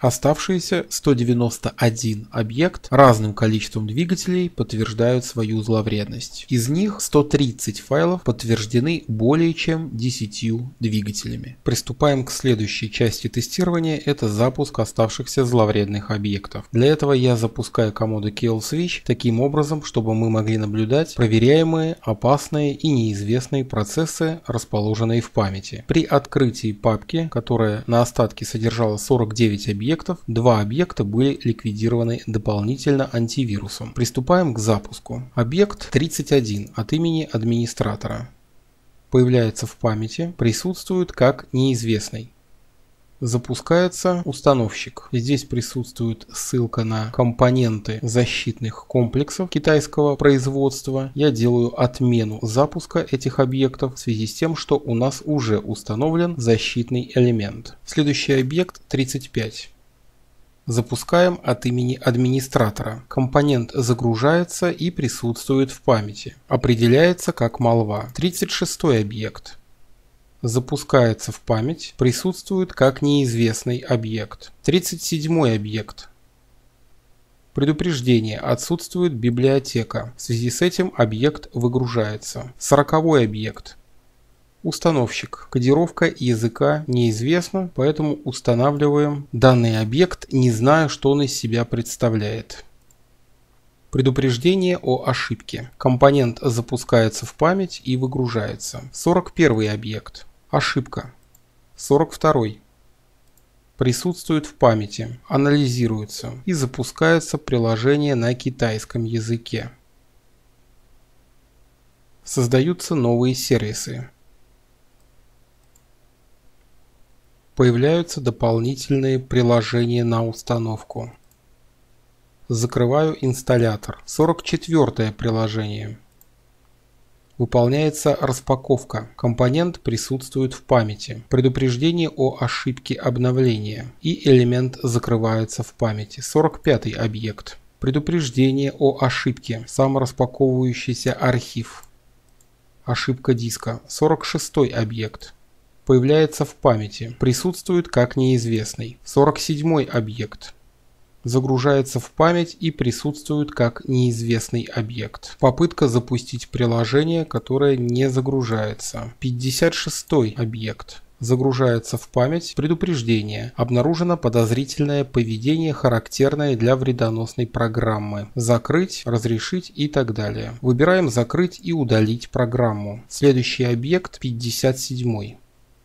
Оставшиеся 191 объект разным количеством двигателей подтверждают свою зловредность. Из них 130 файлов подтверждены более чем 10 двигателями. Приступаем к следующей части тестирования, это запуск оставшихся зловредных объектов. Для этого я запускаю команду kill switch таким образом, чтобы мы могли наблюдать проверяемые, опасные и неизвестные процессы, расположенные в памяти. При открытии папки, которая на остатке содержала 49 объектов, 2 объекта были ликвидированы дополнительно антивирусом. Приступаем к запуску. Объект 31 от имени администратора появляется в памяти, присутствует как неизвестный. Запускается установщик. Здесь присутствует ссылка на компоненты защитных комплексов китайского производства. Я делаю отмену запуска этих объектов в связи с тем, что у нас уже установлен защитный элемент. Следующий объект 35. Запускаем от имени администратора. Компонент загружается и присутствует в памяти. Определяется как молва. 36-й объект. Запускается в память, присутствует как неизвестный объект. 37-й объект. Предупреждение: отсутствует библиотека. В связи с этим объект выгружается. 40-й объект. Установщик. Кодировка языка неизвестна, поэтому устанавливаем данный объект, не зная, что он из себя представляет. Предупреждение о ошибке. Компонент запускается в память и выгружается. 41-й объект. Ошибка. 42-й. Присутствует в памяти, анализируется и запускается приложение на китайском языке. Создаются новые сервисы. Появляются дополнительные приложения на установку. Закрываю инсталлятор. 44-е приложение. Выполняется распаковка. Компонент присутствует в памяти. Предупреждение о ошибке обновления. И элемент закрывается в памяти. 45-й объект. Предупреждение о ошибке. Самораспаковывающийся архив. Ошибка диска. 46-й объект. Появляется в памяти. Присутствует как неизвестный. 47-й объект. Загружается в память и присутствует как неизвестный объект. Попытка запустить приложение, которое не загружается. 56-й объект. Загружается в память. Предупреждение. Обнаружено подозрительное поведение, характерное для вредоносной программы. Закрыть, разрешить и так далее. Выбираем закрыть и удалить программу. Следующий объект 57-й.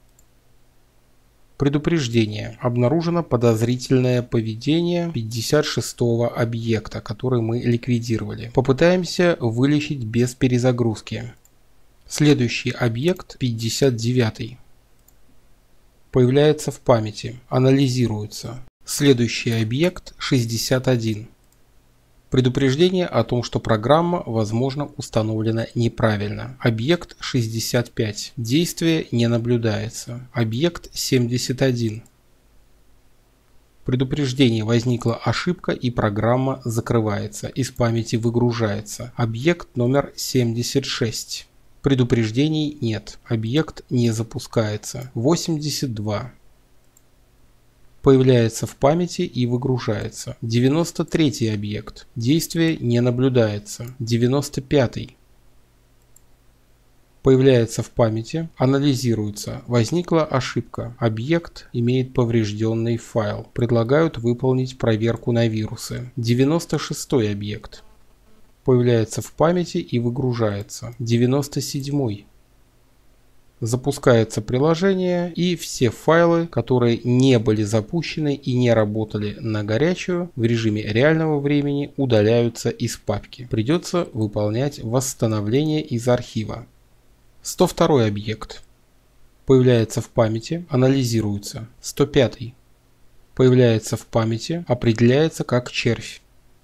Предупреждение. Обнаружено подозрительное поведение 56-го объекта, который мы ликвидировали. Попытаемся вылечить без перезагрузки. Следующий объект 59-й. Появляется в памяти. Анализируется. Следующий объект 61. Предупреждение о том, что программа, возможно, установлена неправильно. Объект 65. Действие не наблюдается. Объект 71. Предупреждение: возникла ошибка и программа закрывается. Из памяти выгружается. Объект номер 76. Предупреждений нет. Объект не запускается. 82. Появляется в памяти и выгружается. 93-й объект. Действие не наблюдается. 95-й. Появляется в памяти, анализируется. Возникла ошибка. Объект имеет поврежденный файл. Предлагают выполнить проверку на вирусы. 96-й объект. Появляется в памяти и выгружается. 97-й. Запускается приложение, и все файлы, которые не были запущены и не работали на горячую, в режиме реального времени удаляются из папки. Придется выполнять восстановление из архива. 102-й объект. Появляется в памяти, анализируется. 105-й. Появляется в памяти, определяется как червь.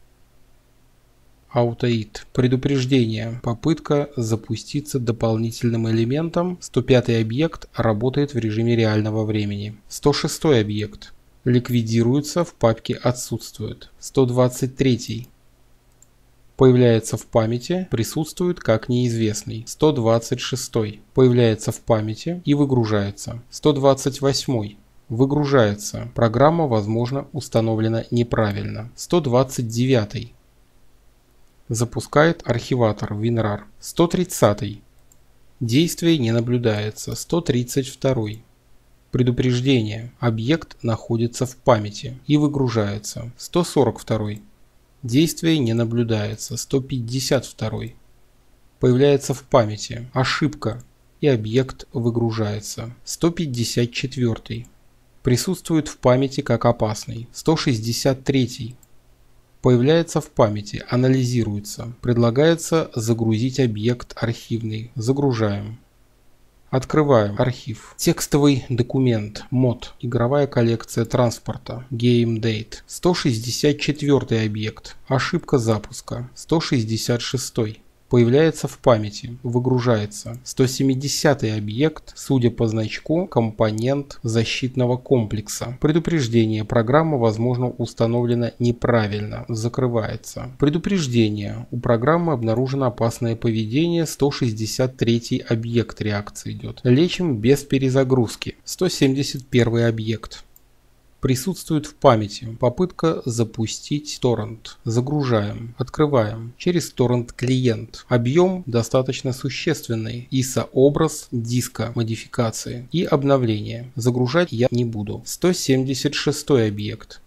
Autoit. Предупреждение. Попытка запуститься дополнительным элементом. 105-й объект работает в режиме реального времени. 106-й объект. Ликвидируется, в папке отсутствует. 123-й. Появляется в памяти, присутствует как неизвестный. 126-й. Появляется в памяти и выгружается. 128-й. Выгружается. Программа, возможно, установлена неправильно. 129. Запускает архиватор WinRAR. 130. Действие не наблюдается. 132. Предупреждение. Объект находится в памяти и выгружается. 142. Действие не наблюдается. 152. Появляется в памяти. Ошибка. И объект выгружается. 154. Присутствует в памяти как опасный. 163. Появляется в памяти. Анализируется. Предлагается загрузить объект архивный. Загружаем. Открываем архив. Текстовый документ. Мод. Игровая коллекция транспорта. Game Date. 164 объект. Ошибка запуска. 166. Появляется в памяти. Выгружается. 170 объект. Судя по значку, компонент защитного комплекса. Предупреждение. Программа, возможно, установлена неправильно. Закрывается. Предупреждение. У программы обнаружено опасное поведение. 163 объект реакции идет. Лечим без перезагрузки. 171 объект. Присутствует в памяти. Попытка запустить торрент. Загружаем. Открываем. Через торрент клиент. Объем достаточно существенный. ISO-образ диска модификации и обновление. Загружать я не буду. 176 объект.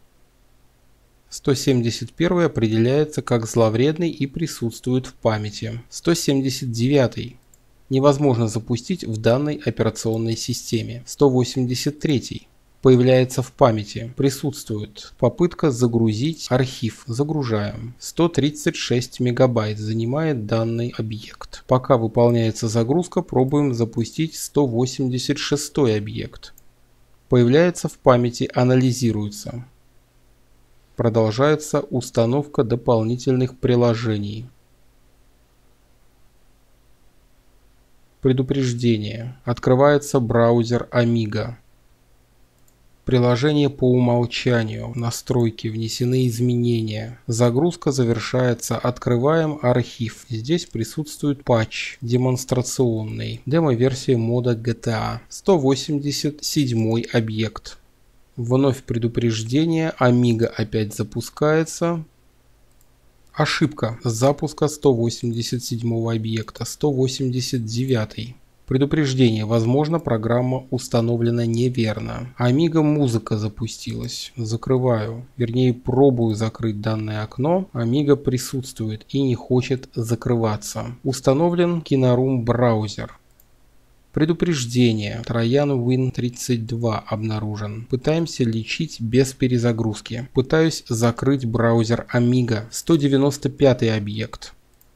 171 определяется как зловредный и присутствует в памяти. 179. Невозможно запустить в данной операционной системе. 183. Появляется в памяти. Присутствует. Попытка загрузить архив. Загружаем. 136 мегабайт занимает данный объект. Пока выполняется загрузка, пробуем запустить 186 объект. Появляется в памяти. Анализируется. Продолжается установка дополнительных приложений. Предупреждение. Открывается браузер Amiga. Приложение по умолчанию. Настройки. Внесены изменения. Загрузка завершается. Открываем архив. Здесь присутствует патч демонстрационный. Демо-версия мода GTA. 187 объект. Вновь предупреждение. Amiga опять запускается. Ошибка запуска 187 объекта. 189. Предупреждение. Возможно, программа установлена неверно. Amiga музыка запустилась. Закрываю. Вернее, пробую закрыть данное окно. Amiga присутствует и не хочет закрываться. Установлен Kinorum браузер. Предупреждение. Троян Win32 обнаружен. Пытаемся лечить без перезагрузки. Пытаюсь закрыть браузер Amiga. 195 объект.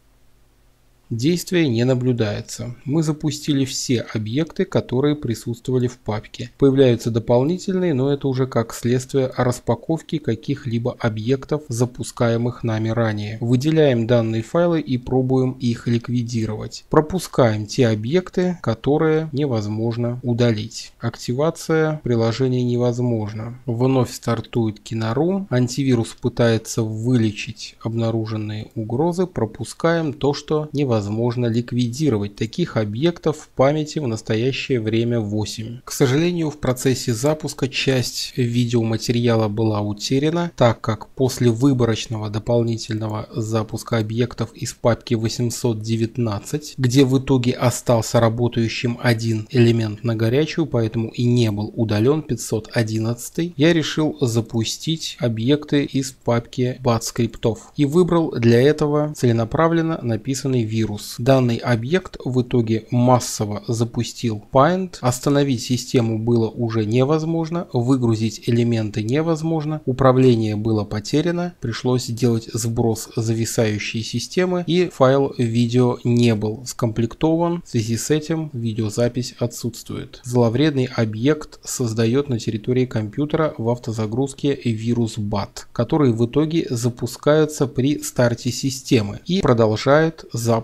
Действие не наблюдается. Мы запустили все объекты, которые присутствовали в папке. Появляются дополнительные, но это уже как следствие распаковки каких-либо объектов, запускаемых нами ранее. Выделяем данные файлы и пробуем их ликвидировать. Пропускаем те объекты, которые невозможно удалить. Активация приложения невозможна. Вновь стартует Kinorum. Антивирус пытается вылечить обнаруженные угрозы. Пропускаем то, что невозможно ликвидировать. Таких объектов в памяти в настоящее время 8. К сожалению, в процессе запуска часть видеоматериала была утеряна, так как после выборочного дополнительного запуска объектов из папки 819, где в итоге остался работающим один элемент на горячую, поэтому и не был удален 511, я решил запустить объекты из папки BAT-скриптов и выбрал для этого целенаправленно написанный вирус. Данный объект в итоге массово запустил Paint. Остановить систему было уже невозможно, выгрузить элементы невозможно, управление было потеряно, пришлось делать сброс зависающей системы и файл видео не был скомплектован. В связи с этим видеозапись отсутствует. Зловредный объект создает на территории компьютера в автозагрузке вирус BAT, который в итоге запускается при старте системы и продолжает запуск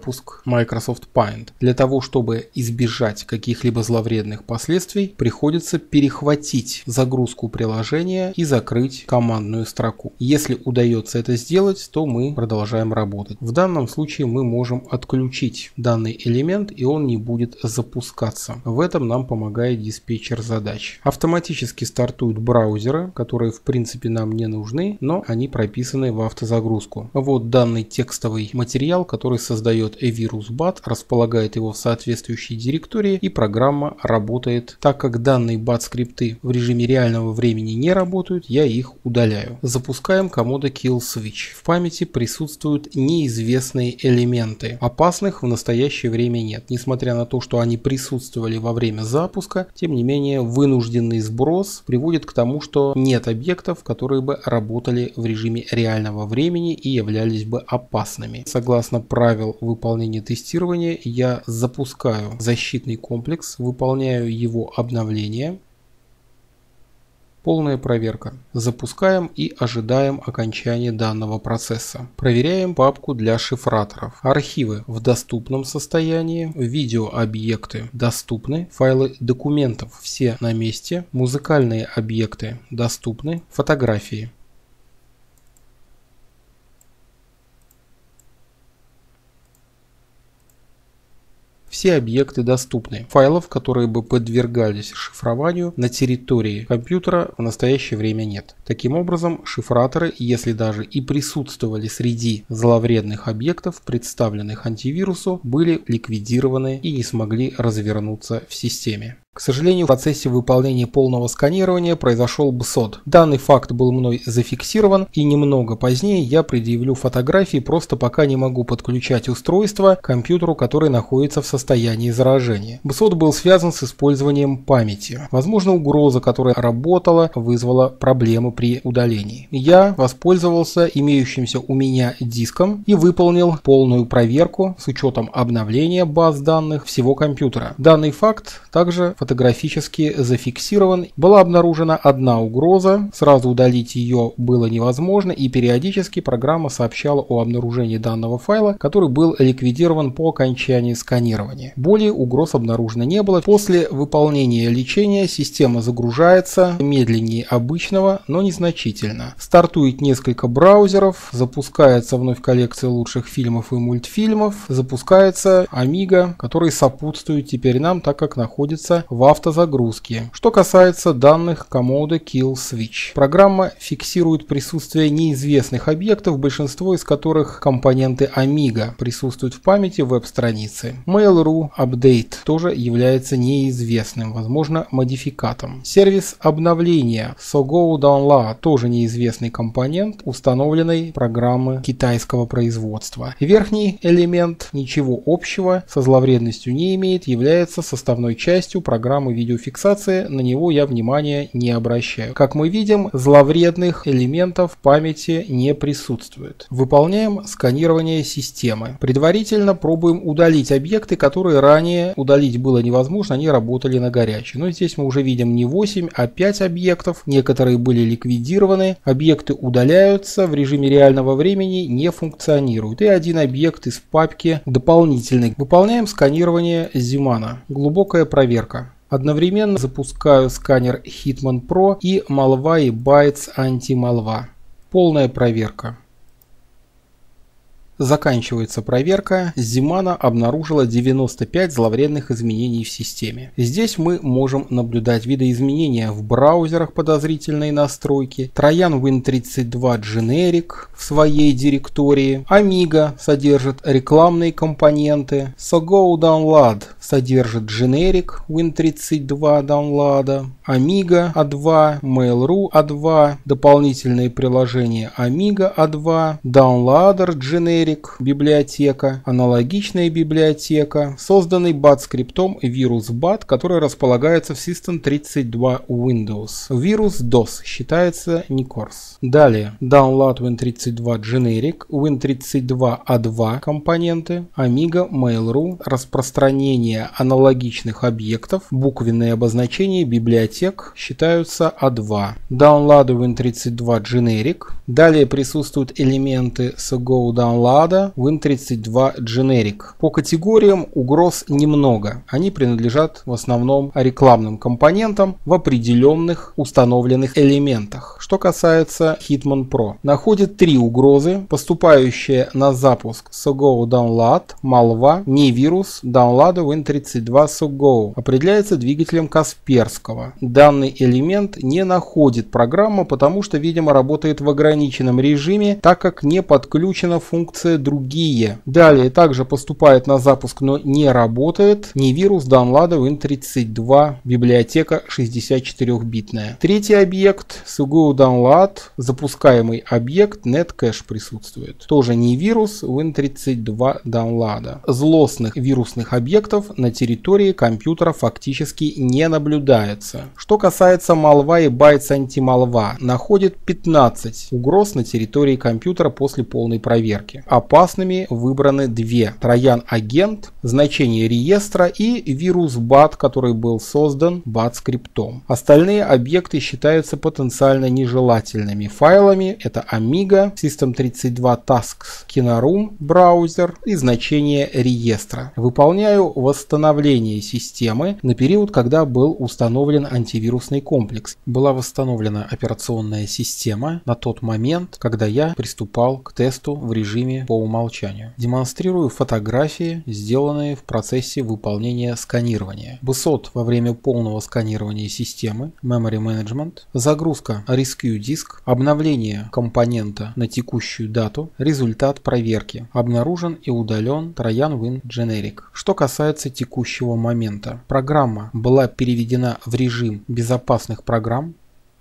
запуск Microsoft Paint. Для того, чтобы избежать каких-либо зловредных последствий, приходится перехватить загрузку приложения и закрыть командную строку. Если удается это сделать, то мы продолжаем работать. В данном случае мы можем отключить данный элемент, и он не будет запускаться. В этом нам помогает диспетчер задач. Автоматически стартуют браузеры, которые в принципе нам не нужны, но они прописаны в автозагрузку. Вот данный текстовый материал, который создает VirusBat, располагает его в соответствующей директории, и программа работает. Так как данные BAT-скрипты в режиме реального времени не работают, я их удаляю. Запускаем Commodore Kill Switch. В памяти присутствуют неизвестные элементы. Опасных в настоящее время нет. Несмотря на то, что они присутствовали во время запуска, тем не менее вынужденный сброс приводит к тому, что нет объектов, которые бы работали в режиме реального времени и являлись бы опасными. Согласно правил выполнения тестирования, я запускаю защитный комплекс, выполняю его обновление. Полная проверка. Запускаем и ожидаем окончания данного процесса. Проверяем папку для шифраторов. Архивы в доступном состоянии. Видеообъекты доступны. Файлы документов все на месте. Музыкальные объекты доступны. Фотографии. Все объекты доступны. Файлов, которые бы подвергались шифрованию, на территории компьютера в настоящее время нет. Таким образом, шифраторы, если даже и присутствовали среди зловредных объектов, представленных антивирусу, были ликвидированы и не смогли развернуться в системе. К сожалению, в процессе выполнения полного сканирования произошел БСОД. Данный факт был мной зафиксирован, и немного позднее я предъявлю фотографии, просто пока не могу подключать устройство к компьютеру, который находится в состоянии заражения. БСОД был связан с использованием памяти. Возможно, угроза, которая работала, вызвала проблемы при удалении. Я воспользовался имеющимся у меня диском и выполнил полную проверку с учетом обновления баз данных всего компьютера. Данный факт также фотографически зафиксирован. Была обнаружена одна угроза, сразу удалить ее было невозможно, и периодически программа сообщала о обнаружении данного файла, который был ликвидирован по окончании сканирования. Более угроз обнаружено не было. После выполнения лечения система загружается медленнее обычного, но незначительно. Стартует несколько браузеров, запускается вновь коллекция лучших фильмов и мультфильмов, запускается Amiga, который сопутствует теперь нам, так как находится в автозагрузке. Что касается данных Commodore Kill Switch. Программа фиксирует присутствие неизвестных объектов, большинство из которых компоненты Amiga присутствуют в памяти веб-страницы. Mail.ru Update тоже является неизвестным, возможно, модификатом. Сервис обновления SoGo Download тоже неизвестный компонент установленной программы китайского производства. Верхний элемент ничего общего со зловредностью не имеет, является составной частью программы видеофиксации, на него я внимания не обращаю. Как мы видим, зловредных элементов в памяти не присутствует. Выполняем сканирование системы. Предварительно пробуем удалить объекты, которые ранее удалить было невозможно, они работали на горячей. Но здесь мы уже видим не 8, а 5 объектов. Некоторые были ликвидированы. Объекты удаляются, в режиме реального времени не функционируют. И один объект из папки дополнительный. Выполняем сканирование Zimana. Глубокая проверка. Одновременно запускаю сканер Hitman Pro и Malwarebytes Anti-Malwa. Полная проверка. Заканчивается проверка. Zimana обнаружила 95 зловредных изменений в системе. Здесь мы можем наблюдать видоизменения в браузерах, подозрительные настройки, Trojan Win32 Generic в своей директории, Amiga содержит рекламные компоненты, SoGo Download содержит Generic Win32 Download, Amiga A2, Mail.ru A2, дополнительные приложения Amiga A2, Downloader Generic, библиотека, аналогичная библиотека, созданный BAT-скриптом VirusBat, который располагается в System32 Windows. Вирус DOS считается NICORS. Далее, Download Win32 Generic, Win32 A2 компоненты, Amiga, Mail.ru, распространение аналогичных объектов, буквенные обозначения библиотек считаются A2. Download Win32 Generic, Далее присутствуют элементы SOGO-Download Win32 Generic. По категориям угроз немного. Они принадлежат в основном рекламным компонентам в определенных установленных элементах. Что касается Hitman Pro, находит 3 угрозы, поступающие на запуск SOGO-Download, Malva, не вирус Download Win32 SOGO. Определяется двигателем Касперского. Данный элемент не находит программа, потому что, видимо, работает в ограниченном режиме, так как не подключена функция «Другие». Далее также поступает на запуск, но не работает не вирус Download Win32 библиотека 64-битная. Третий объект SOGO Download, запускаемый объект Netcache присутствует. Тоже не вирус Win32 Download. Злостных вирусных объектов на территории компьютера фактически не наблюдается. Что касается Malva и Bytes Anti-Malva, находит 15 угроз на территории компьютера после полной проверки. Опасными выбраны 2. Троян-агент, значение реестра и вирус BAT, который был создан BAT-скриптом. Остальные объекты считаются потенциально нежелательными файлами. Это Amiga, System32 Tasks, Kinorum, браузер и значение реестра. Выполняю восстановление системы на период, когда был установлен антивирусный комплекс. Была восстановлена операционная система на тот момент, когда я приступал к тесту в режиме по умолчанию. Демонстрирую фотографии, сделанные в процессе выполнения сканирования. Высот во время полного сканирования системы, Memory Management, загрузка Rescue Disk, обновление компонента на текущую дату, результат проверки. Обнаружен и удален Trojan Win Generic. Что касается текущего момента, программа была переведена в режим безопасных программ.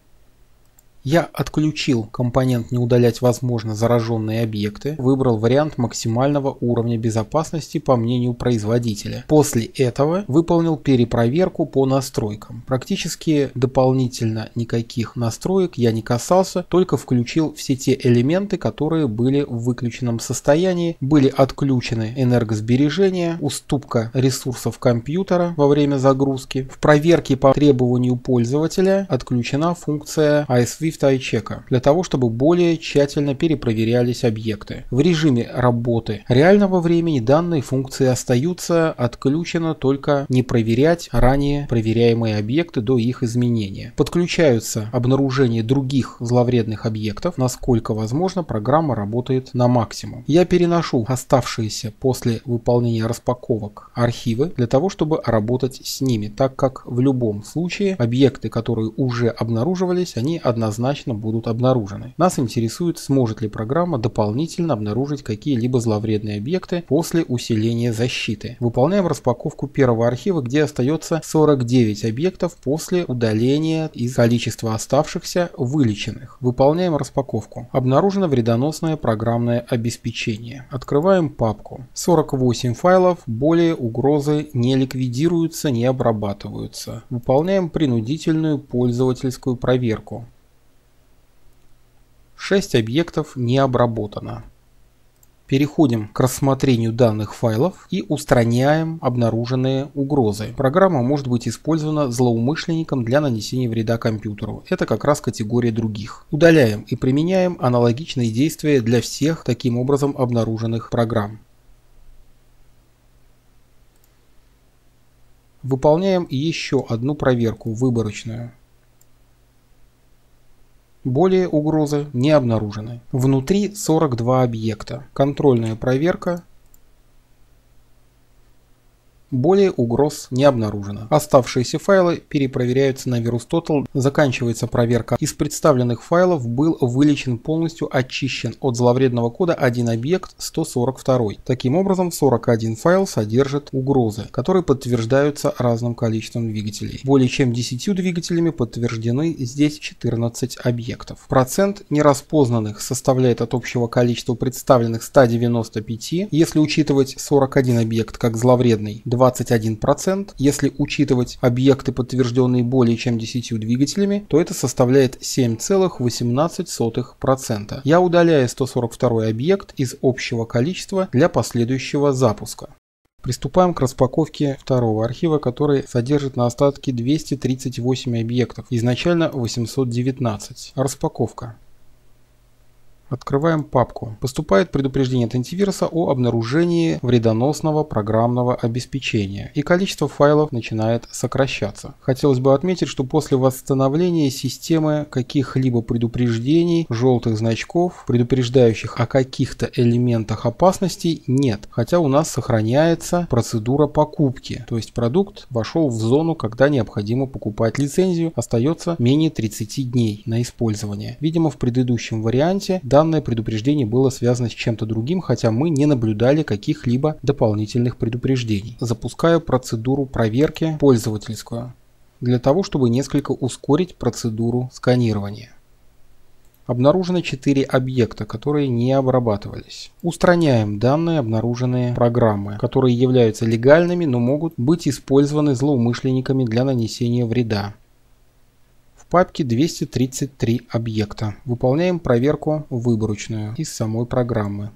Я отключил компонент «Не удалять возможно зараженные объекты», выбрал вариант максимального уровня безопасности по мнению производителя. После этого выполнил перепроверку по настройкам. Практически дополнительно никаких настроек я не касался, только включил все те элементы, которые были в выключенном состоянии. Были отключены энергосбережения, уступка ресурсов компьютера во время загрузки. В проверке по требованию пользователя отключена функция iSwift iCheck для того, чтобы более тщательно перепроверялись объекты. В режиме работы реального времени данные функции остаются, отключено только не проверять ранее проверяемые объекты до их изменения. Подключаются обнаружение других зловредных объектов, насколько возможно программа работает на максимум. Я переношу оставшиеся после выполнения распаковок архивы для того, чтобы работать с ними, так как в любом случае объекты, которые уже обнаруживались, они однозначно будут обнаружены. Нас интересует, сможет ли программа дополнительно обнаружить какие-либо зловредные объекты после усиления защиты. Выполняем распаковку первого архива, где остается 49 объектов после удаления из количества оставшихся вылеченных. Выполняем распаковку. Обнаружено вредоносное программное обеспечение. Открываем папку. 48 файлов, более угрозы не ликвидируются, не обрабатываются. Выполняем принудительную пользовательскую проверку. 6 объектов не обработано. Переходим к рассмотрению данных файлов и устраняем обнаруженные угрозы. Программа может быть использована злоумышленником для нанесения вреда компьютеру. Это как раз категория других. Удаляем и применяем аналогичные действия для всех таким образом обнаруженных программ. Выполняем еще одну проверку выборочную. Более угрозы не обнаружены. Внутри 42 объекта. Контрольная проверка. Более угроз не обнаружено. Оставшиеся файлы перепроверяются на VirusTotal. Заканчивается проверка. Из представленных файлов был вылечен полностью, очищен от зловредного кода один объект 142. Таким образом, 41 файл содержит угрозы, которые подтверждаются разным количеством двигателей. Более чем 10 двигателями подтверждены здесь 14 объектов. Процент нераспознанных составляет от общего количества представленных 195. Если учитывать 41 объект как зловредный, 21%. Если учитывать объекты, подтвержденные более чем 10 двигателями, то это составляет 7,18%. Я удаляю 142 объект из общего количества для последующего запуска. Приступаем к распаковке второго архива, который содержит на остатке 238 объектов, изначально 819. Распаковка. Открываем папку. Поступает предупреждение от антивируса о обнаружении вредоносного программного обеспечения, и количество файлов начинает сокращаться. Хотелось бы отметить, что после восстановления системы каких-либо предупреждений, желтых значков, предупреждающих о каких-то элементах опасности, нет, хотя у нас сохраняется процедура покупки, то есть продукт вошел в зону, когда необходимо покупать лицензию, остается менее 30 дней на использование. Видимо, в предыдущем варианте данное предупреждение было связано с чем-то другим, хотя мы не наблюдали каких-либо дополнительных предупреждений. Запускаю процедуру проверки пользовательскую для того, чтобы несколько ускорить процедуру сканирования. Обнаружено 4 объекта, которые не обрабатывались. Устраняем данные обнаруженные программы, которые являются легальными, но могут быть использованы злоумышленниками для нанесения вреда. В папке 233 объекта. Выполняем проверку выборочную из самой программы.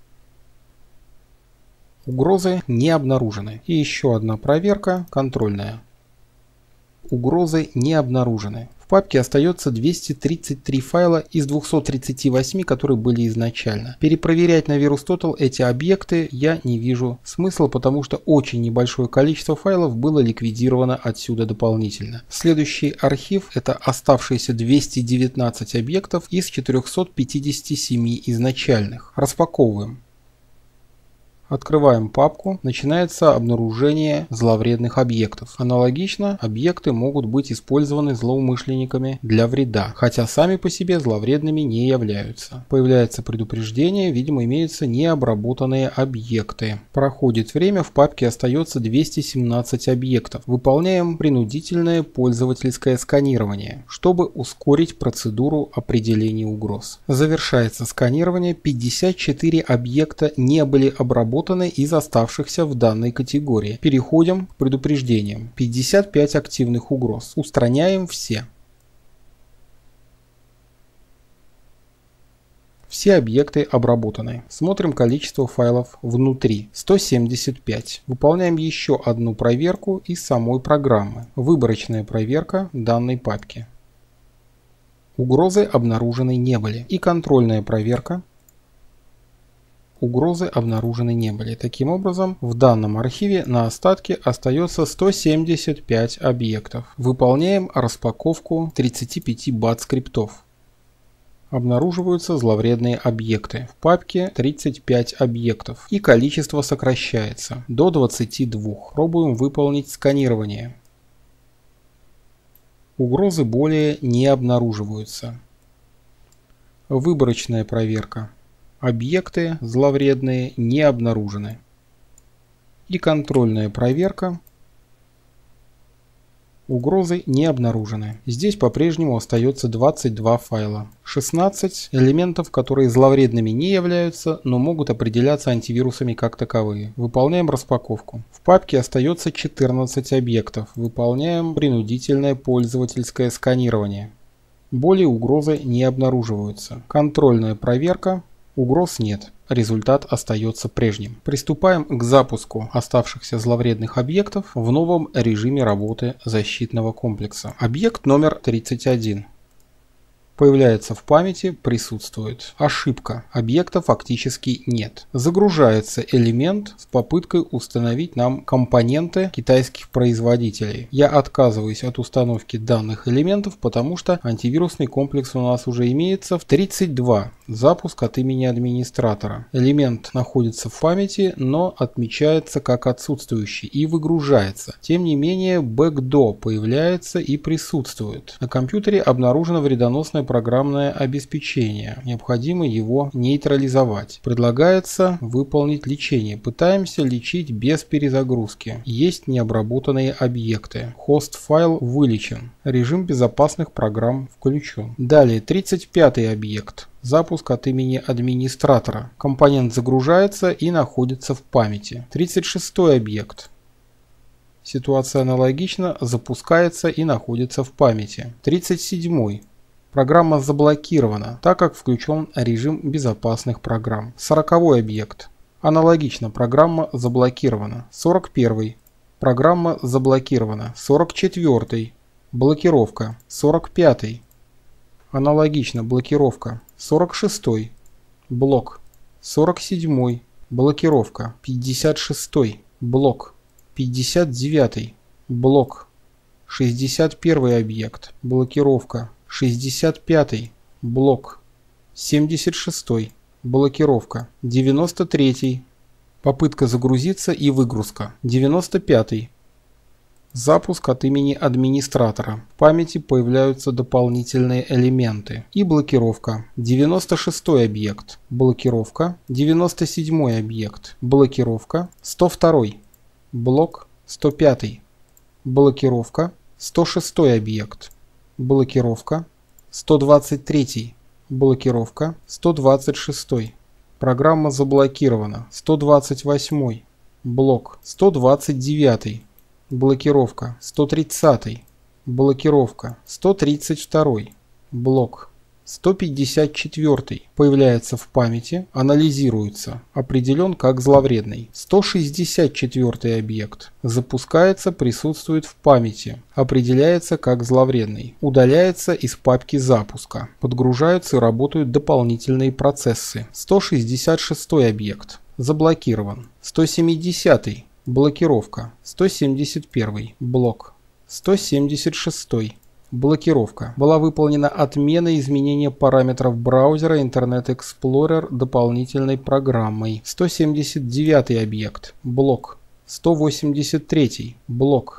Угрозы не обнаружены. И еще одна проверка контрольная. Угрозы не обнаружены. В папке остается 233 файла из 238, которые были изначально. Перепроверять на VirusTotal эти объекты я не вижу смысла, потому что очень небольшое количество файлов было ликвидировано отсюда дополнительно. Следующий архив — это оставшиеся 219 объектов из 457 изначальных. Распаковываем. Открываем папку, начинается обнаружение зловредных объектов. Аналогично, объекты могут быть использованы злоумышленниками для вреда, хотя сами по себе зловредными не являются. Появляется предупреждение, видимо, имеются необработанные объекты. Проходит время, в папке остается 217 объектов. Выполняем принудительное пользовательское сканирование, чтобы ускорить процедуру определения угроз. Завершается сканирование, 54 объекта не были обработаны из оставшихся в данной категории. Переходим к предупреждениям. 55 активных угроз. Устраняем все. Все объекты обработаны. Смотрим количество файлов внутри. 175. Выполняем еще одну проверку из самой программы. Выборочная проверка данной папки. Угрозы обнаружены не были. И контрольная проверка. Угрозы обнаружены не были. Таким образом, в данном архиве на остатке остается 175 объектов. Выполняем распаковку 35 бат-скриптов. Обнаруживаются зловредные объекты. В папке 35 объектов. И количество сокращается до 22. Пробуем выполнить сканирование. Угрозы более не обнаруживаются. Выборочная проверка. Объекты зловредные не обнаружены. И контрольная проверка. Угрозы не обнаружены. Здесь по-прежнему остается 22 файла. 16 элементов, которые зловредными не являются, но могут определяться антивирусами как таковые. Выполняем распаковку. В папке остается 14 объектов. Выполняем принудительное пользовательское сканирование. Более угрозы не обнаруживаются. Контрольная проверка. Угроз нет. Результат остается прежним. Приступаем к запуску оставшихся зловредных объектов в новом режиме работы защитного комплекса. Объект номер 31. Появляется в памяти, присутствует. Ошибка. Объекта фактически нет. Загружается элемент с попыткой установить нам компоненты китайских производителей. Я отказываюсь от установки данных элементов, потому что антивирусный комплекс у нас уже имеется в 32. Запуск от имени администратора. Элемент находится в памяти, но отмечается как отсутствующий и выгружается. Тем не менее, backdo появляется и присутствует. На компьютере обнаружено вредоносное программное обеспечение. Необходимо его нейтрализовать. Предлагается выполнить лечение. Пытаемся лечить без перезагрузки. Есть необработанные объекты. Хост-файл вылечен. Режим безопасных программ включен. Далее 35-й объект. Запуск от имени администратора. Компонент загружается и находится в памяти. 36-й объект. Ситуация аналогична, запускается и находится в памяти. 37-й. Программа заблокирована, так как включен режим безопасных программ. 40-й объект. Аналогично, программа заблокирована. 41-й. Программа заблокирована. 44-й. Блокировка. 45-й. Аналогично, блокировка. 46-й. блок. 47. Блокировка. 56. Блок. 59. Блок. 61 объект. Блокировка. 65. Блок. 76. Блокировка. 93. Попытка загрузиться и выгрузка. 95. Запуск от имени администратора. В памяти появляются дополнительные элементы. И блокировка. 96 объект. Блокировка. 97 объект. Блокировка. 102. Блок. 105. Блокировка. 106 объект. Блокировка. 123. Блокировка. 126. Программа заблокирована. 128. Блок. 129. Блокировка. 130. Блокировка. 132. Блок. 154. Появляется в памяти, анализируется, определен как зловредный. 164 объект. Запускается, присутствует в памяти, определяется как зловредный. Удаляется из папки запуска. Подгружаются и работают дополнительные процессы. 166 объект. Заблокирован. 170. Блокировка. 171. Блок. 176. Блокировка. Была выполнена отмена изменения параметров браузера Internet Explorer дополнительной программой. 179 объект. Блок. 183. Блок.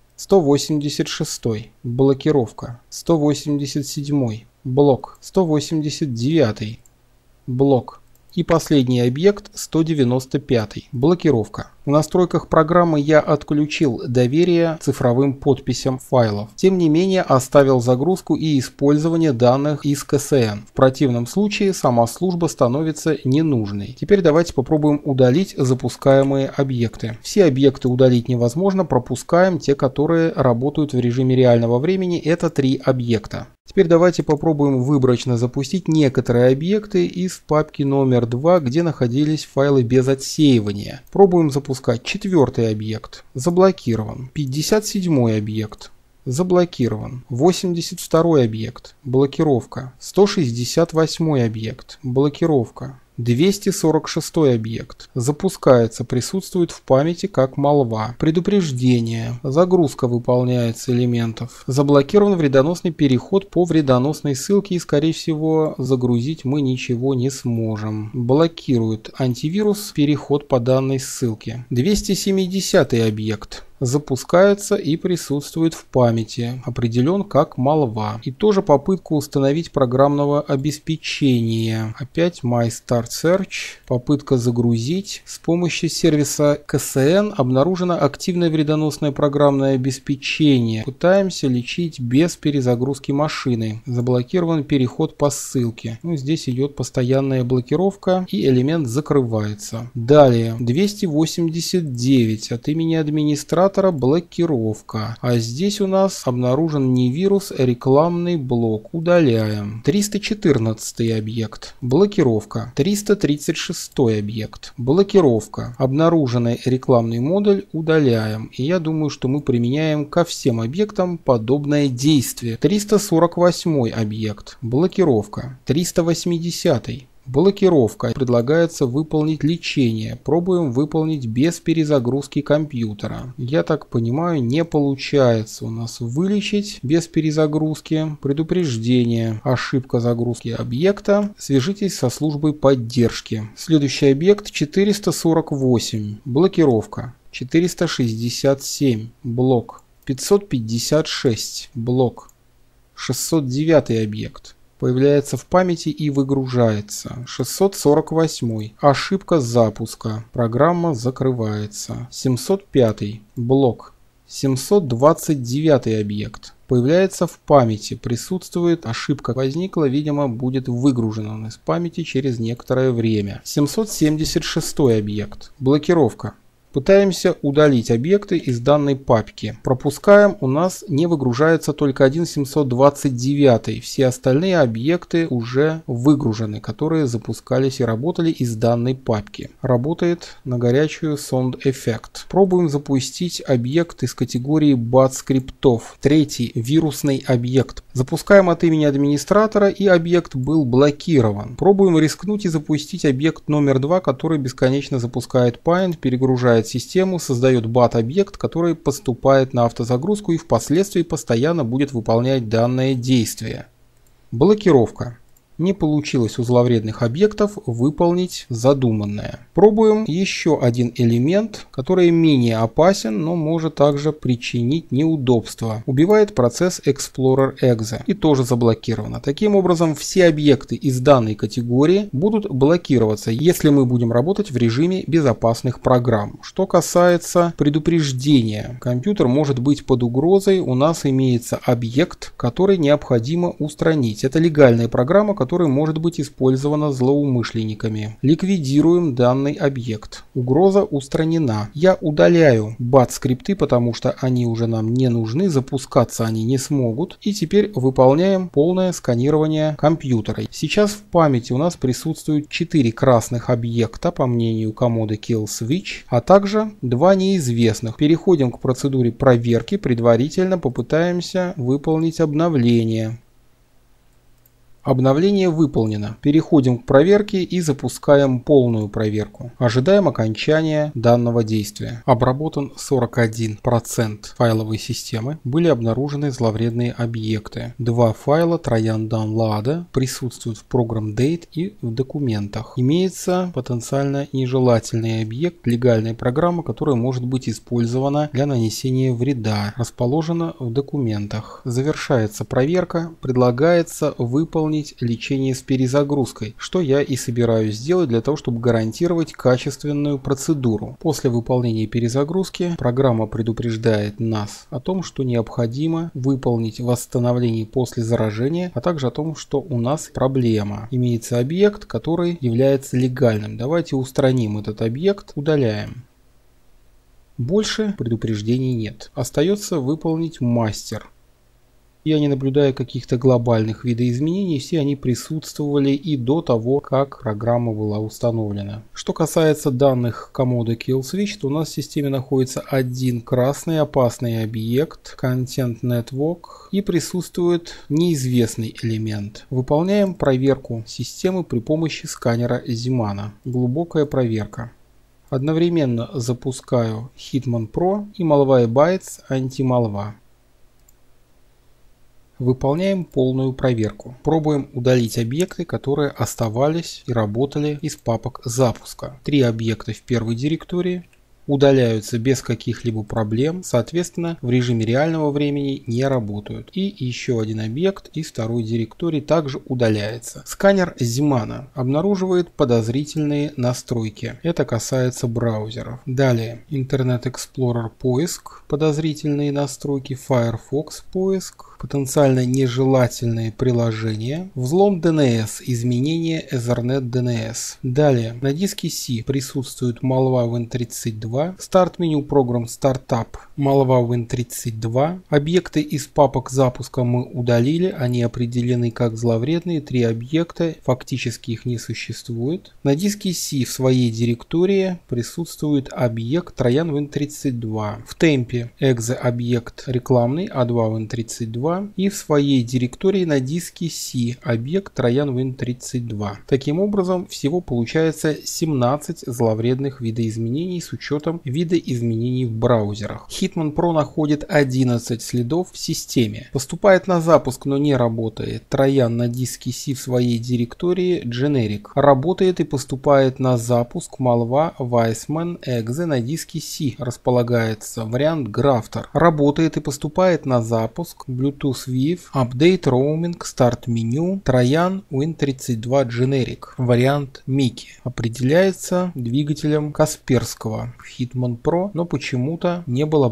186. Блокировка. 187. Блок. 189. Блок. И последний объект 195. Блокировка. В настройках программы я отключил доверие цифровым подписям файлов. Тем не менее оставил загрузку и использование данных из КСН. В противном случае сама служба становится ненужной. Теперь давайте попробуем удалить запускаемые объекты. Все объекты удалить невозможно, пропускаем те, которые работают в режиме реального времени. Это 3 объекта. Теперь давайте попробуем выборочно запустить некоторые объекты из папки номер 2, где находились файлы без отсеивания. Пробуем запускать 4 объект. Заблокирован. 57 объект. Заблокирован. 82 объект. Блокировка. 168 объект. Блокировка. 246 объект. Запускается, присутствует в памяти как молва. Предупреждение. Загрузка выполняется элементов. Заблокирован вредоносный переход по вредоносной ссылке и, скорее всего, загрузить мы ничего не сможем. Блокирует антивирус переход по данной ссылке. 270 объект. Запускается и присутствует в памяти, определен как молва. И тоже попытка установить программного обеспечения. Опять My Start Search. Попытка загрузить. С помощью сервиса КСН обнаружено активное вредоносное программное обеспечение. Пытаемся лечить без перезагрузки машины. Заблокирован переход по ссылке. Здесь идет постоянная блокировка и элемент закрывается. Далее 289 от имени администратора. Блокировка. А здесь у нас обнаружен не вирус, а рекламный блок. Удаляем. 314 объект. Блокировка. 336 объект. Блокировка. Обнаруженный рекламный модуль. Удаляем. И я думаю, что мы применяем ко всем объектам подобное действие. 348 объект. Блокировка. 380. Блокировка. Предлагается выполнить лечение. Пробуем выполнить без перезагрузки компьютера. Я так понимаю, не получается у нас вылечить без перезагрузки. Предупреждение. Ошибка загрузки объекта. Свяжитесь со службой поддержки. Следующий объект 448. Блокировка. 467. Блок. 556. Блок. 609 объект. Появляется в памяти и выгружается. 648. Ошибка запуска. Программа закрывается. 705. Блок. 729 объект. Появляется в памяти. Присутствует. Ошибка возникла. Видимо, будет выгружена из памяти через некоторое время. 776 объект. Блокировка. Пытаемся удалить объекты из данной папки. Пропускаем, у нас не выгружается только 1.729. Все остальные объекты уже выгружены, которые запускались и работали из данной папки. Работает на горячую Sound Effect. Пробуем запустить объект из категории BAT скриптов. Третий вирусный объект. Запускаем от имени администратора, и объект был блокирован. Пробуем рискнуть и запустить объект номер 2, который бесконечно запускает Paint, перегружает систему, создает BAT-объект, который поступает на автозагрузку и впоследствии постоянно будет выполнять данное действие. Блокировка. Не получилось у зловредных объектов выполнить задуманное. Пробуем еще один элемент, который менее опасен, но может также причинить неудобства. Убивает процесс Explorer Exe и тоже заблокировано. Таким образом, все объекты из данной категории будут блокироваться, если мы будем работать в режиме безопасных программ. Что касается предупреждения, компьютер может быть под угрозой, у нас имеется объект, который необходимо устранить. Это легальная программа, которая может быть использована злоумышленниками. Ликвидируем данный объект. Угроза устранена. Я удаляю BAT-скрипты, потому что они уже нам не нужны, запускаться они не смогут. И теперь выполняем полное сканирование компьютера. Сейчас в памяти у нас присутствуют 4 красных объекта, по мнению команды KillSwitch, а также 2 неизвестных. Переходим к процедуре проверки, предварительно попытаемся выполнить обновление. Обновление выполнено. Переходим к проверке и запускаем полную проверку. Ожидаем окончания данного действия. Обработан 41% файловой системы. Были обнаружены зловредные объекты. 2 файла Trojan Download присутствуют в Program Date и в документах. Имеется потенциально нежелательный объект, легальная программа, которая может быть использована для нанесения вреда. Расположена в документах. Завершается проверка. Предлагается выполнить лечение с перезагрузкой, что я и собираюсь сделать для того, чтобы гарантировать качественную процедуру. После выполнения перезагрузки программа предупреждает нас о том, что необходимо выполнить восстановление после заражения, а также о том, что у нас проблема. Имеется объект, который является легальным. Давайте устраним этот объект, удаляем. Больше предупреждений нет. Остается выполнить мастер. Я не наблюдаю каких-то глобальных видоизменений, все они присутствовали и до того, как программа была установлена. Что касается данных команды KillSwitch, то у нас в системе находится один красный опасный объект, Content Network, и присутствует неизвестный элемент. Выполняем проверку системы при помощи сканера Zimana. Глубокая проверка. Одновременно запускаю Hitman Pro и Malwarebytes Anti-Malware. Выполняем полную проверку. Пробуем удалить объекты, которые оставались и работали из папок запуска. 3 объекта в первой директории удаляются без каких-либо проблем, соответственно, в режиме реального времени не работают. И еще один объект из второй директории также удаляется. Сканер Zimana обнаруживает подозрительные настройки. Это касается браузеров. Далее Internet Explorer поиск, подозрительные настройки, Firefox поиск, потенциально нежелательные приложения, взлом DNS, изменение Ethernet DNS. Далее на диске C присутствует Malware Win32, старт-меню Program Startup, Malware Win32. Объекты из папок запуска мы удалили, они определены как зловредные, 3 объекта, фактически их не существует. На диске C в своей директории присутствует объект Trojan Win32. В темпе exe объект рекламный A2 Win32 и в своей директории на диске C объект Trojan Win32. Таким образом, всего получается 17 зловредных видоизменений с учетом видоизменений в браузерах. Hitman Pro находит 11 следов в системе. Поступает на запуск, но не работает. Trojan на диске C в своей директории Generic. Работает и поступает на запуск Malware Weissman Exe на диске C. Располагается вариант Grafter. Работает и поступает на запуск Bluetooth WIF, Update Roaming, Start меню, Trojan Win32 Generic, вариант Mickey. Определяется двигателем Касперского в Hitman Pro, но почему-то не был обнаружен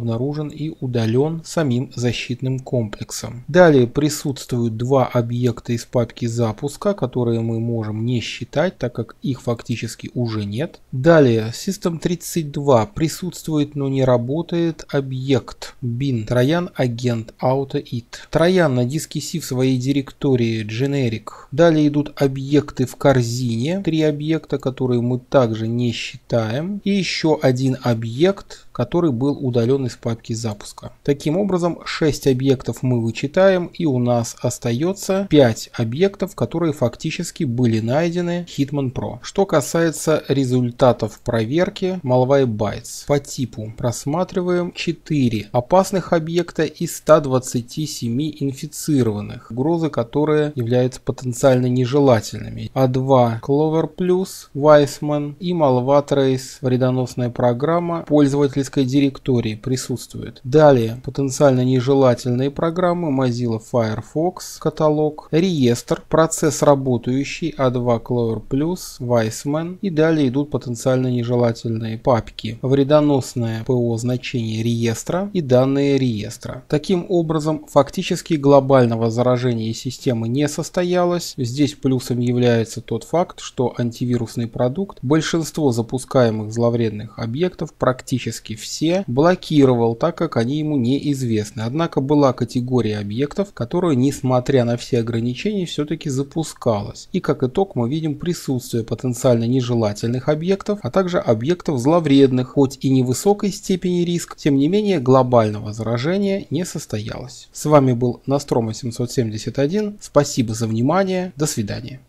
обнаружен и удален самим защитным комплексом. Далее присутствуют два объекта из папки запуска, которые мы можем не считать, так как их фактически уже нет. Далее System32 присутствует, но не работает объект bin Trojan Agent AutoIt. Trojan на диске C в своей директории Generic. Далее идут объекты в корзине, 3 объекта, которые мы также не считаем, и еще один объект, который был удален из папки запуска. Таким образом, 6 объектов мы вычитаем, и у нас остается 5 объектов, которые фактически были найдены Hitman Pro. Что касается результатов проверки Malwarebytes, по типу просматриваем 4 опасных объекта из 127 инфицированных, угрозы которые являются потенциально нежелательными. А2 Clover Plus, Weissman и Malwatrace, вредоносная программа пользовательской директории, присутствует. Далее потенциально нежелательные программы Mozilla Firefox, каталог, реестр, процесс работающий, А2 Clover Plus, Weissman, и далее идут потенциально нежелательные папки, вредоносное ПО значение реестра и данные реестра. Таким образом, фактически глобального заражения системы не состоялось. Здесь плюсом является тот факт, что антивирусный продукт большинство запускаемых зловредных объектов практически все блокировал, так как они ему неизвестны. Однако была категория объектов, которая, несмотря на все ограничения, все-таки запускалась. И как итог мы видим присутствие потенциально нежелательных объектов, а также объектов зловредных, хоть и невысокой степени риска, тем не менее глобального заражения не состоялось. С вами был Nostromo 771. Спасибо за внимание. До свидания.